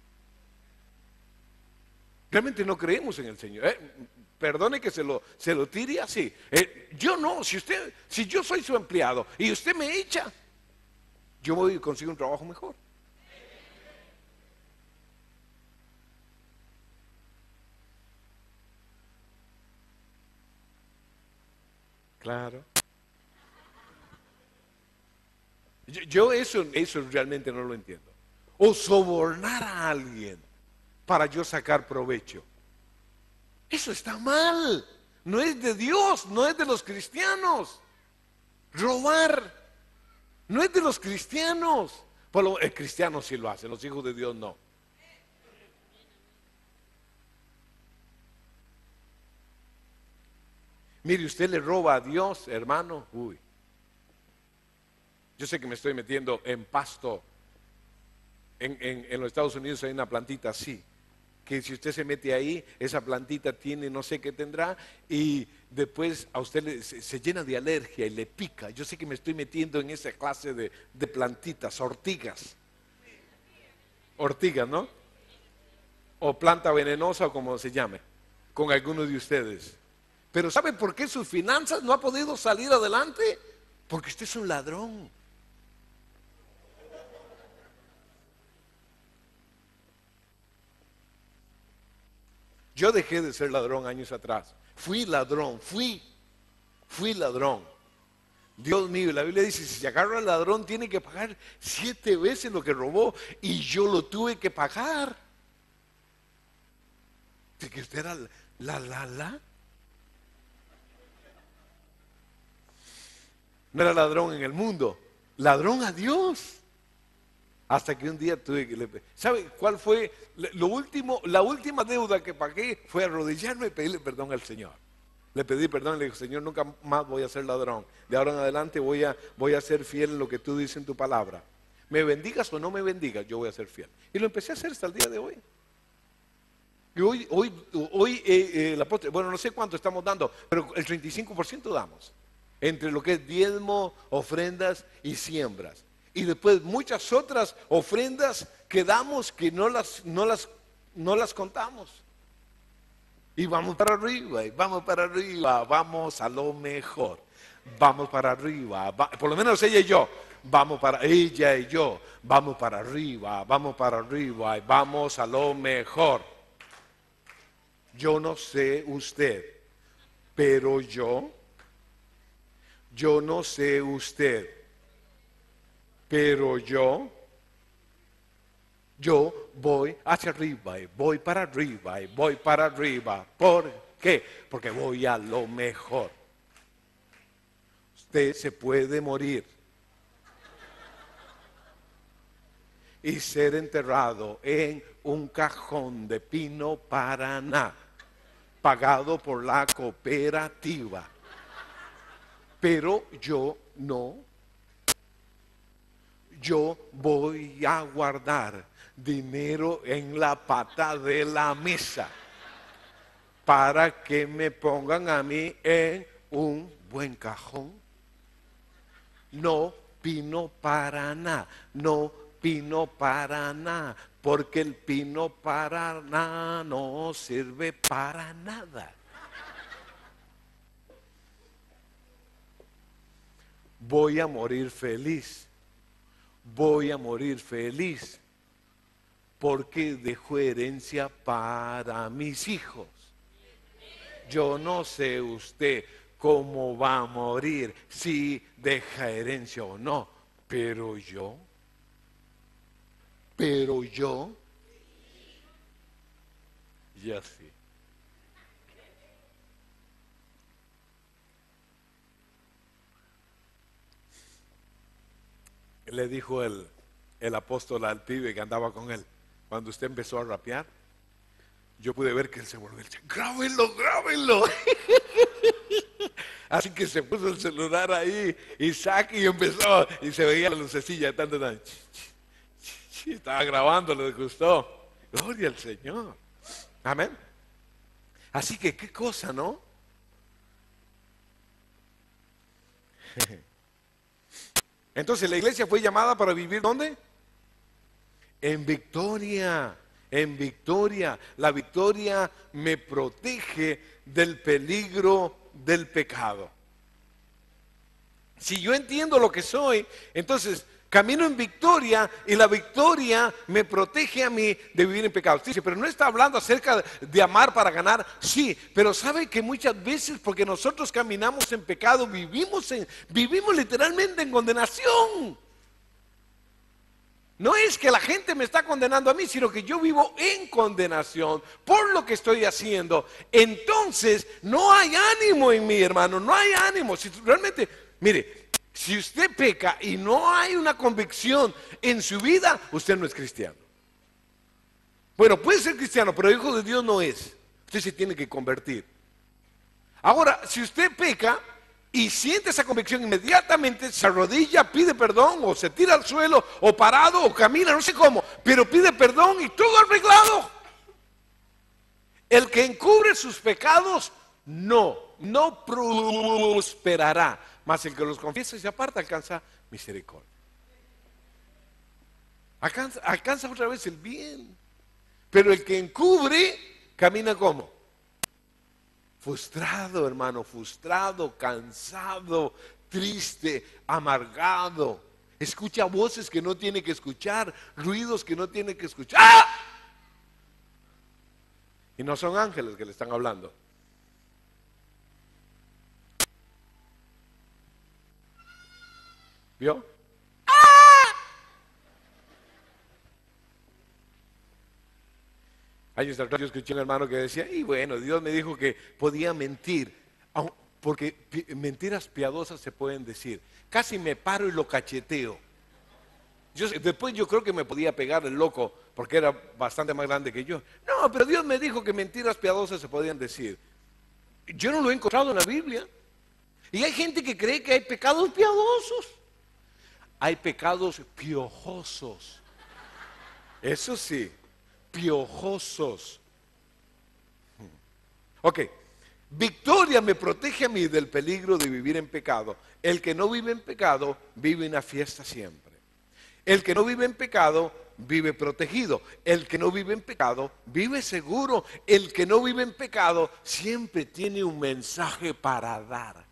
Realmente no creemos en el Señor. Perdone que se lo tire así. Yo no, si yo soy su empleado y usted me echa, yo voy y consigo un trabajo mejor. Claro. Yo eso realmente no lo entiendo. O sobornar a alguien para yo sacar provecho. Eso está mal. No es de Dios, no es de los cristianos. Robar no es de los cristianos. El cristiano sí lo hace, los hijos de Dios no. Mire, usted le roba a Dios, hermano. Uy. Yo sé que me estoy metiendo en pasto. En los Estados Unidos hay una plantita así, que si usted se mete ahí, esa plantita tiene no sé qué tendrá y después a usted se llena de alergia y le pica. Yo sé que me estoy metiendo en esa clase de plantitas, ortigas, ¿no? O planta venenosa o como se llame, con algunos de ustedes. Pero ¿sabe por qué sus finanzas no ha podido salir adelante? Porque usted es un ladrón. Yo dejé de ser ladrón años atrás. Fui ladrón. Dios mío, la Biblia dice, si se agarra al ladrón tiene que pagar 7 veces lo que robó y yo lo tuve que pagar. ¿De que usted era la? No era ladrón en el mundo, ladrón a Dios. Hasta que un día tuve que... ¿Sabe cuál fue la última deuda que pagué? Fue arrodillarme y pedirle perdón al Señor. Le pedí perdón y le dije, Señor, nunca más voy a ser ladrón. De ahora en adelante voy a ser fiel en lo que tú dices en tu palabra. Me bendigas o no me bendigas, yo voy a ser fiel. Y lo empecé a hacer hasta el día de hoy. Y hoy el apóstol, bueno, no sé cuánto estamos dando, pero el 35% damos. entre lo que es diezmo, ofrendas y siembras. Y después muchas otras ofrendas que damos que no las contamos. Y vamos para arriba, y vamos para arriba, vamos a lo mejor. Vamos para arriba, por lo menos ella y yo. Ella y yo, vamos para arriba, y vamos a lo mejor. Yo no sé usted, pero yo no sé usted, pero yo voy hacia arriba y voy para arriba y voy para arriba. ¿Por qué? Porque voy a lo mejor. Usted se puede morir y ser enterrado en un cajón de Pino, Paraná, pagado por la cooperativa. Pero yo no. Yo voy a guardar dinero en la pata de la mesa para que me pongan a mí en un buen cajón. No Pino, Paraná, no Pino, Paraná, porque el Pino, Paraná no sirve para nada. Voy a morir feliz. Voy a morir feliz porque dejo herencia para mis hijos. Yo no sé usted cómo va a morir, si deja herencia o no, pero yo, ya sí. Le dijo el apóstol al pibe que andaba con él, cuando usted empezó a rapear, yo pude ver que él se volvió, grábenlo, grábenlo. Así que se puso el celular ahí, Isaac, y empezó, y se veía la lucecilla, tanto. Estaba grabando, le gustó. Gloria al Señor. Amén. Así que qué cosa, ¿no? Entonces la iglesia fue llamada para vivir ¿dónde? En victoria, en victoria. La victoria me protege del peligro del pecado. Si yo entiendo lo que soy, entonces camino en victoria y la victoria me protege a mí de vivir en pecado. Dice, pero no está hablando acerca de amar para ganar. Sí, pero sabe que muchas veces porque nosotros caminamos en pecado, vivimos literalmente en condenación. No es que la gente me está condenando a mí, sino que yo vivo en condenación por lo que estoy haciendo. Entonces, no hay ánimo en mí, hermano, no hay ánimo. Si realmente, mire, si usted peca y no hay una convicción en su vida, usted no es cristiano. Bueno, puede ser cristiano, pero hijo de Dios no es. Usted se tiene que convertir. Ahora, si usted peca y siente esa convicción, inmediatamente se arrodilla, pide perdón, o se tira al suelo, o parado, o camina, no sé cómo, pero pide perdón y todo arreglado. El que encubre sus pecados no prosperará, mas el que los confiesa y se aparta alcanza misericordia. Alcanza otra vez el bien. Pero el que encubre camina como frustrado, hermano, frustrado, cansado, triste, amargado. Escucha voces que no tiene que escuchar, ruidos que no tiene que escuchar. ¡Ah! Y no son ángeles que le están hablando. ¿Vio? Años atrás yo escuché a un hermano que decía, y bueno, Dios me dijo que podía mentir, porque mentiras piadosas se pueden decir. Casi me paro y lo cacheteo. Después yo creo que me podía pegar el loco, porque era bastante más grande que yo. No, pero Dios me dijo que mentiras piadosas se podían decir. Yo no lo he encontrado en la Biblia. Y hay gente que cree que hay pecados piadosos. Hay pecados piojosos. Eso sí. Piojosos. Ok, Victoria me protege a mí del peligro de vivir en pecado. El que no vive en pecado vive en la fiesta siempre. El que no vive en pecado vive protegido. El que no vive en pecado vive seguro. El que no vive en pecado siempre tiene un mensaje para dar.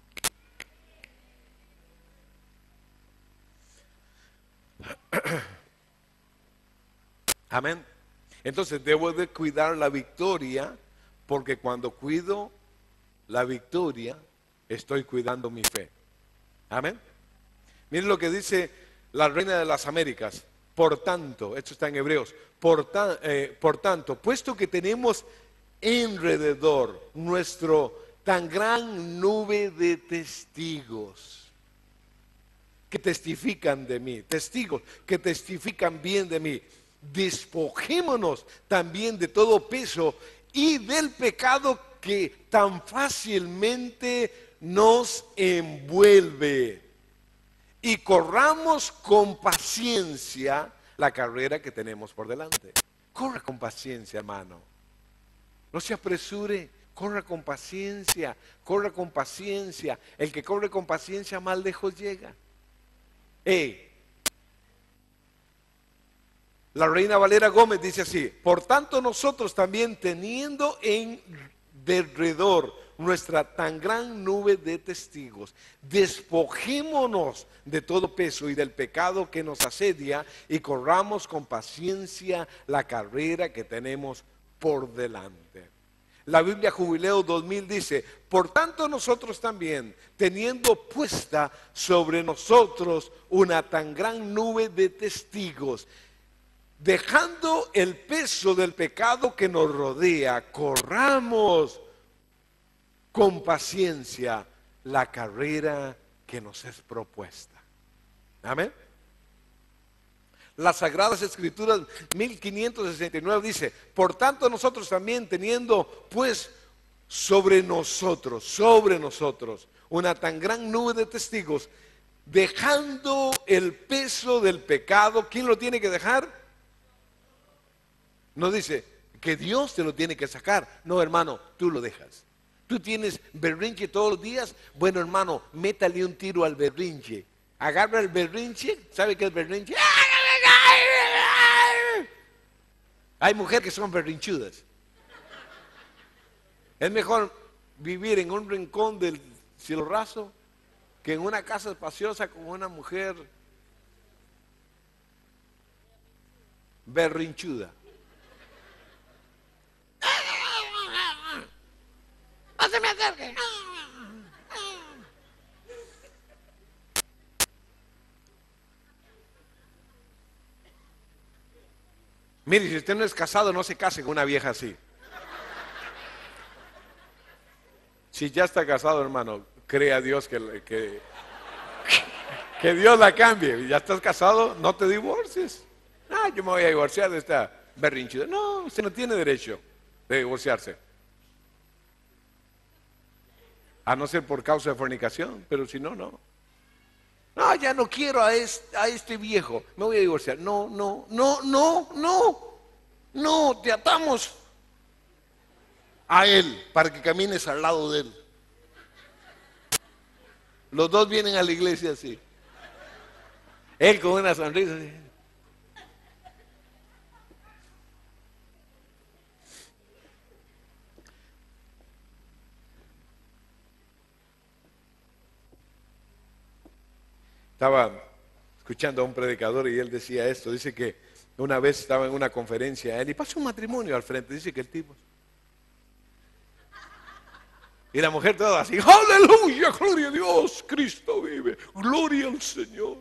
Amén. Entonces debo de cuidar la victoria, porque cuando cuido la victoria, estoy cuidando mi fe. Amén. Miren lo que dice la Reina de las Américas. Por tanto, esto está en Hebreos, por tanto, puesto que tenemos alrededor nuestro tan gran nube de testigos que testifican de mí, testigos que testifican bien de mí, despojémonos también de todo peso y del pecado que tan fácilmente nos envuelve, y corramos con paciencia la carrera que tenemos por delante. Corra con paciencia, hermano. No se apresure, corra con paciencia, corra con paciencia. El que corre con paciencia más lejos llega. La Reina Valera Gómez dice así: por tanto nosotros también, teniendo en derredor nuestra tan gran nube de testigos, despojémonos de todo peso y del pecado que nos asedia, y corramos con paciencia la carrera que tenemos por delante. La Biblia Jubileo 2000 dice: por tanto nosotros también, teniendo puesta sobre nosotros una tan gran nube de testigos, dejando el peso del pecado que nos rodea, corramos con paciencia la carrera que nos es propuesta. Amén. Las Sagradas Escrituras 1569 dice: por tanto nosotros también, teniendo pues sobre nosotros una tan gran nube de testigos, dejando el peso del pecado. ¿Quién lo tiene que dejar? No dice que Dios te lo tiene que sacar. No, hermano, tú lo dejas. Tú tienes berrinche todos los días. Bueno, hermano, métale un tiro al berrinche. Agarra el berrinche. ¿Sabe qué es berrinche? Hay mujeres que son berrinchudas. Es mejor vivir en un rincón del cielo raso que en una casa espaciosa con una mujer berrinchuda. No se me acerque. Mire, si usted no es casado, no se case con una vieja así. Si ya está casado, hermano, crea a Dios que Dios la cambie. Ya estás casado, no te divorcies. Ah, yo me voy a divorciar de esta berrinchuda. No, usted no tiene derecho de divorciarse. A no ser por causa de fornicación, pero si no, no. No, ya no quiero a este viejo, me voy a divorciar. No, no, no, no, no. No, te atamos a él para que camines al lado de él. Los dos vienen a la iglesia así. Él con una sonrisa así. Estaba escuchando a un predicador y él decía esto. Dice que una vez estaba en una conferencia él y pasó un matrimonio al frente. Dice que el tipo, y la mujer toda así: aleluya, gloria a Dios, Cristo vive, gloria al Señor.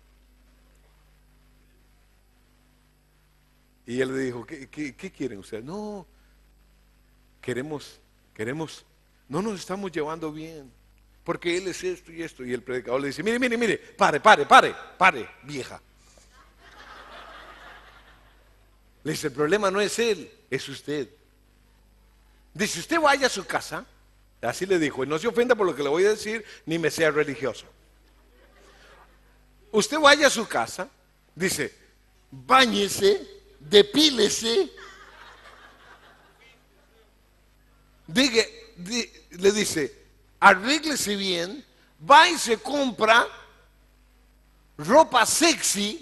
Y él le dijo: ¿Qué quieren ustedes? No, queremos, no nos estamos llevando bien, porque él es esto y esto. Y el predicador le dice: mire, pare, vieja. Le dice: el problema no es él, es usted. Dice: usted vaya a su casa. Así le dijo, y no se ofenda por lo que le voy a decir, ni me sea religioso. Usted vaya a su casa, dice, báñese, depílese, le dice, arréglese bien, va y se compra ropa sexy.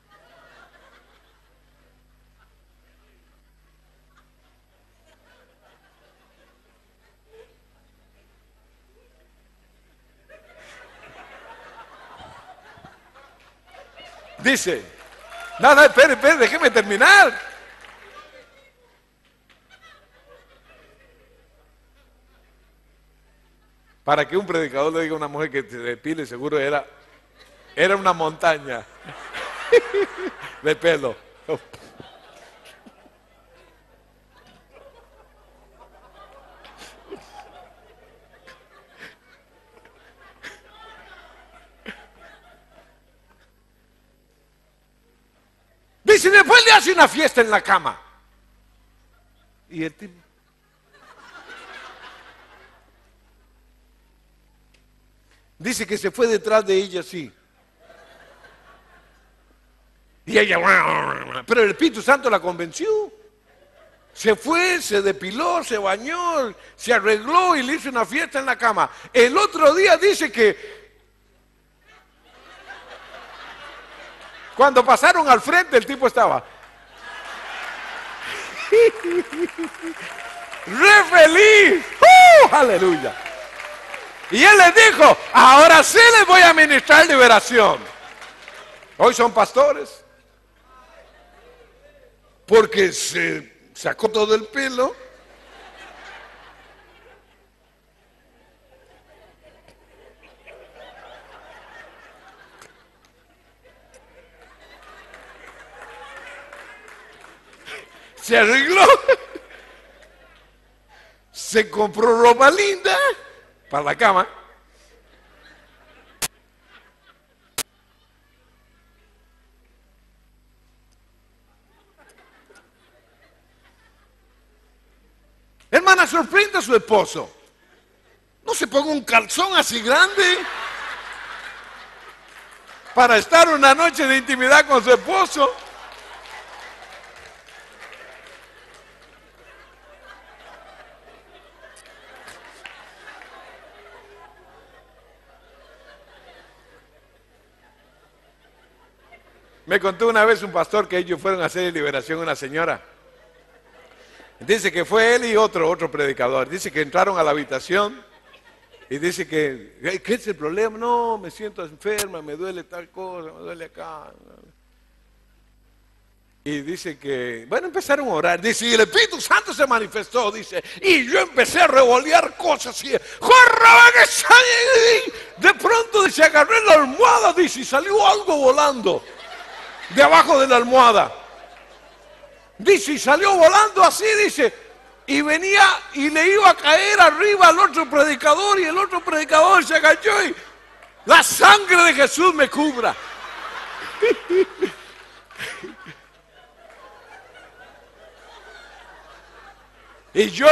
Dice, no, espere, déjeme terminar. Para que un predicador le diga a una mujer que se depile, seguro era una montaña de pelo. Dice, después le hace una fiesta en la cama. Y el tipo, dice que se fue detrás de ella así. Y ella, pero el Espíritu Santo la convenció. Se fue, se depiló, se bañó, se arregló y le hizo una fiesta en la cama. El otro día dice que cuando pasaron al frente el tipo estaba re feliz. Aleluya. Y él les dijo, ahora sí les voy a ministrar liberación. Hoy son pastores. Porque se sacó todo el pelo. Se arregló. Se compró ropa linda para la cama. Hermana, sorprenda a su esposo. No se ponga un calzón así grande para estar una noche de intimidad con su esposo. Me contó una vez un pastor que ellos fueron a hacer liberación a una señora. Dice que fue él y otro predicador. Dice que entraron a la habitación y dice que, ¿qué es el problema? No, me siento enferma, me duele tal cosa, me duele acá. Y dice que, bueno, empezaron a orar. Dice, y el Espíritu Santo se manifestó, dice, y yo empecé a revolear cosas y de pronto dice, agarré la almohada, dice, y salió algo volando de abajo de la almohada. Dice, y salió volando así, dice, y venía y le iba a caer arriba al otro predicador, y el otro predicador se agachó y la sangre de Jesús me cubra. Y yo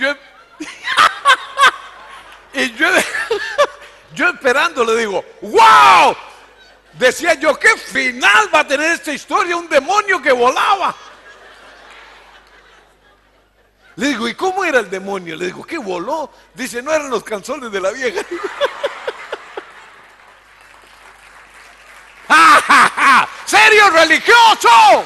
esperando le digo, ¡wow! Decía yo, ¿qué final va a tener esta historia? Un demonio que volaba. Le digo, ¿y cómo era el demonio? Le digo, ¿qué voló? Dice, no eran los calzones de la vieja. ¡Ja, ja, ja! ¡Serio religioso!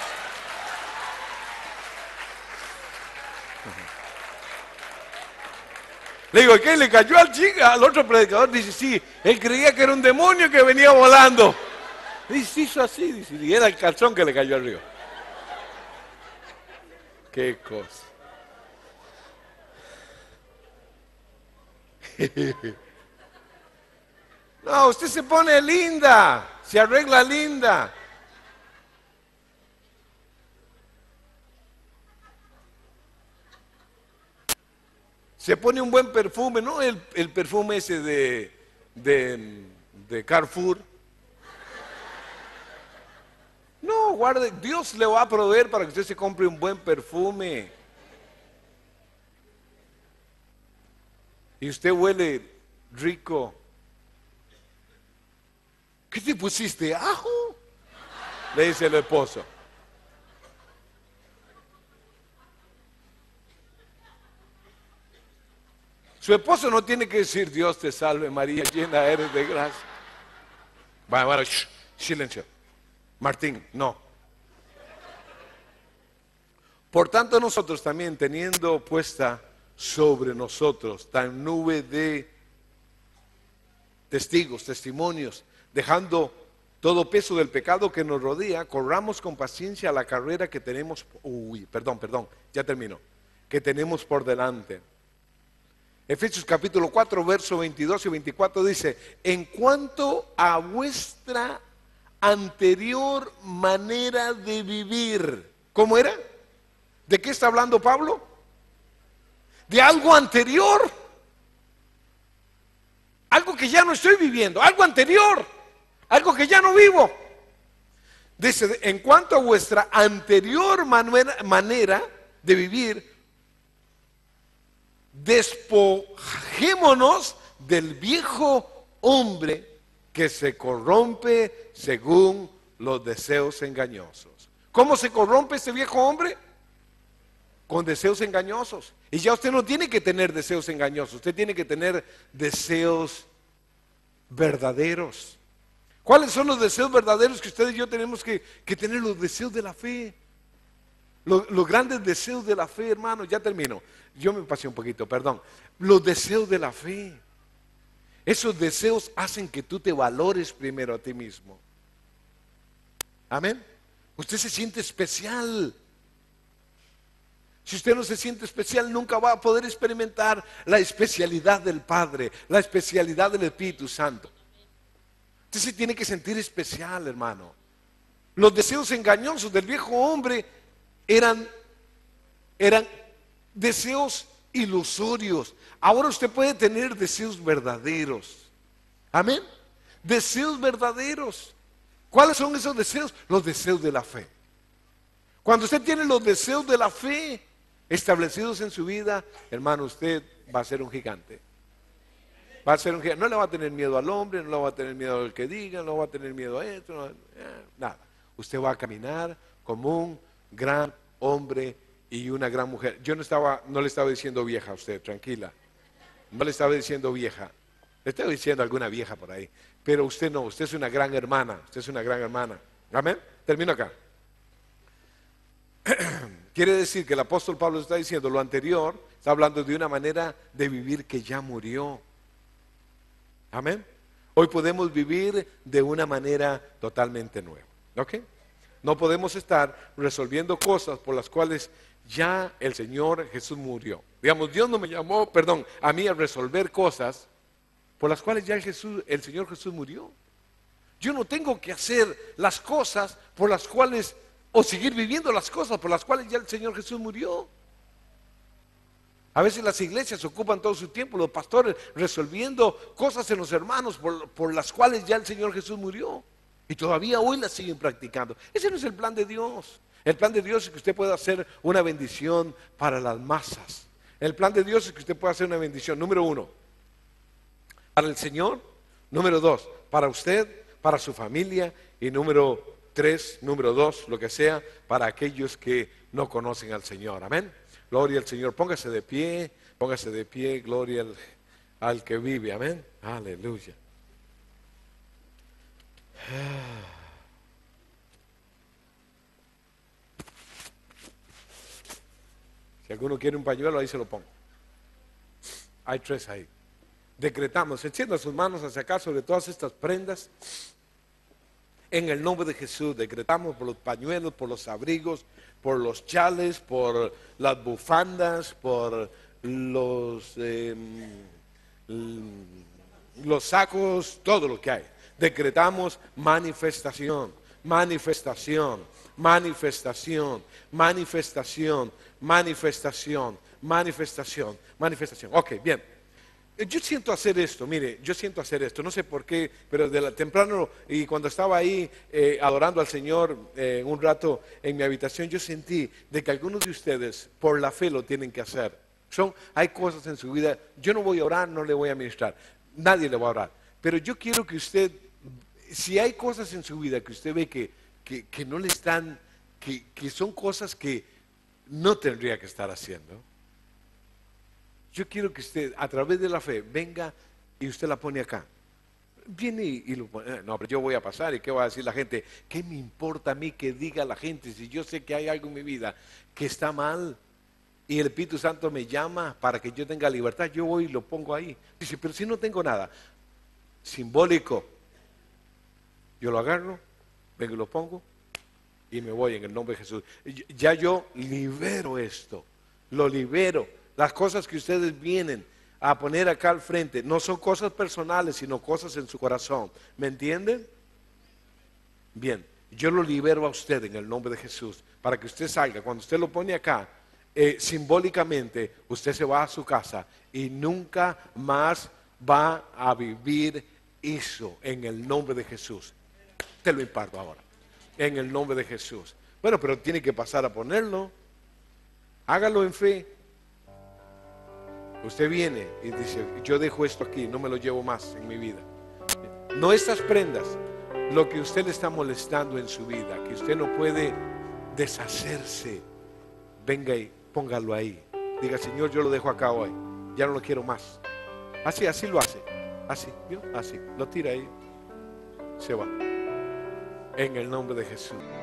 Le digo, ¿qué? Le cayó al otro predicador. Dice, sí, él creía que era un demonio que venía volando. Dice, hizo así, dice, y era el calzón que le cayó arriba. Qué cosa. No, usted se pone linda, se arregla linda. Se pone un buen perfume, no el perfume ese de Carrefour. No, guarde, Dios le va a proveer para que usted se compre un buen perfume. Y usted huele rico. ¿Qué te pusiste? ¿Ajo? Le dice el esposo. Su esposo no tiene que decir Dios te salve María, llena eres de gracia. Bueno, silencio. Martín, no. Por tanto nosotros también, teniendo puesta sobre nosotros tan nube de testigos, testimonios, dejando todo peso del pecado que nos rodea, corramos con paciencia la carrera que tenemos, ya termino, que tenemos por delante. Efesios capítulo 4, verso 22 y 24 dice, en cuanto a vuestra anterior manera de vivir, ¿cómo era? ¿De qué está hablando Pablo? De algo anterior, algo que ya no estoy viviendo, algo anterior, algo que ya no vivo. Dice, en cuanto a vuestra anterior manera de vivir, despojémonos del viejo hombre que se corrompe según los deseos engañosos. ¿Cómo se corrompe este viejo hombre? Con deseos engañosos. Y ya usted no tiene que tener deseos engañosos, usted tiene que tener deseos verdaderos. ¿Cuáles son los deseos verdaderos que usted y yo tenemos que tener? Los deseos de la fe. Los grandes deseos de la fe, hermano. Ya termino. Yo me pasé un poquito, perdón. Los deseos de la fe. Esos deseos hacen que tú te valores primero a ti mismo. Amén. Usted se siente especial. Si usted no se siente especial, nunca va a poder experimentar la especialidad del Padre, la especialidad del Espíritu Santo. Usted se tiene que sentir especial, hermano. Los deseos engañosos del viejo hombre eran deseos ilusorios. Ahora usted puede tener deseos verdaderos. Amén. Deseos verdaderos. ¿Cuáles son esos deseos? Los deseos de la fe. Cuando usted tiene los deseos de la fe establecidos en su vida, hermano, usted va a ser un gigante. Va a ser un gigante. No le va a tener miedo al hombre, no le va a tener miedo al que diga, no va a tener miedo a esto, nada. Usted va a caminar como un gran hombre y una gran mujer. Yo no le estaba diciendo vieja a usted, tranquila. No le estaba diciendo vieja. Le estaba diciendo alguna vieja por ahí. Pero usted no, usted es una gran hermana. Usted es una gran hermana. Amén. Termino acá. Quiere decir que el apóstol Pablo está diciendo lo anterior, está hablando de una manera de vivir que ya murió. Amén. Hoy podemos vivir de una manera totalmente nueva. ¿Ok? No podemos estar resolviendo cosas por las cuales ya el Señor Jesús murió. Digamos, Dios no me llamó, a mí a resolver cosas por las cuales ya el Señor Jesús murió. Yo no tengo que hacer las cosas por las cuales, o seguir viviendo las cosas por las cuales ya el Señor Jesús murió. A veces las iglesias ocupan todo su tiempo, los pastores resolviendo cosas en los hermanos por las cuales ya el Señor Jesús murió. Y todavía hoy las siguen practicando. Ese no es el plan de Dios. El plan de Dios es que usted pueda hacer una bendición para las masas. El plan de Dios es que usted pueda hacer una bendición, número 1, para el Señor, número 2, para usted, para su familia, y número 3, número 2, lo que sea, para aquellos que no conocen al Señor. Amén. Gloria al Señor. Póngase de pie, gloria al que vive. Amén. Aleluya. Si alguno quiere un pañuelo, ahí se lo pongo. Hay 3 ahí. Decretamos, extienda sus manos hacia acá sobre todas estas prendas. En el nombre de Jesús, decretamos por los pañuelos, por los abrigos, por los chales, por las bufandas, por los sacos, todo lo que hay. Decretamos manifestación, manifestación, manifestación, manifestación, manifestación, manifestación, manifestación. Ok, bien. Yo siento hacer esto, mire, yo siento hacer esto, no sé por qué, pero temprano y cuando estaba ahí adorando al Señor un rato en mi habitación, yo sentí de que algunos de ustedes por la fe lo tienen que hacer. Hay cosas en su vida, yo no voy a orar, no le voy a ministrar, nadie le va a orar, pero yo quiero que usted, si hay cosas en su vida que usted ve que no le están, que son cosas que no tendría que estar haciendo, Yo quiero que usted, a través de la fe, venga y usted la pone acá. Viene y lo pone. No, pero yo voy a pasar, ¿y qué va a decir la gente? ¿Qué me importa a mí que diga la gente si yo sé que hay algo en mi vida que está mal? Y el Espíritu Santo me llama para que yo tenga libertad. Yo voy y lo pongo ahí. Dice, pero si no tengo nada, simbólico, yo lo agarro, vengo y lo pongo y me voy en el nombre de Jesús. Ya yo libero esto, lo libero. Las cosas que ustedes vienen a poner acá al frente no son cosas personales, sino cosas en su corazón. ¿Me entienden? Bien, yo lo libero a usted en el nombre de Jesús para que usted salga. Cuando usted lo pone acá, simbólicamente, usted se va a su casa y nunca más va a vivir eso en el nombre de Jesús. Te lo imparto ahora, en el nombre de Jesús. Bueno, pero tiene que pasar a ponerlo. Hágalo en fe. Usted viene y dice, yo dejo esto aquí, no me lo llevo más en mi vida. No estas prendas, lo que usted le está molestando en su vida, que usted no puede deshacerse, venga y póngalo ahí. Diga, Señor, yo lo dejo acá hoy, ya no lo quiero más. Así lo hace. Así, ¿vio? Así, lo tira ahí, se va. En el nombre de Jesús.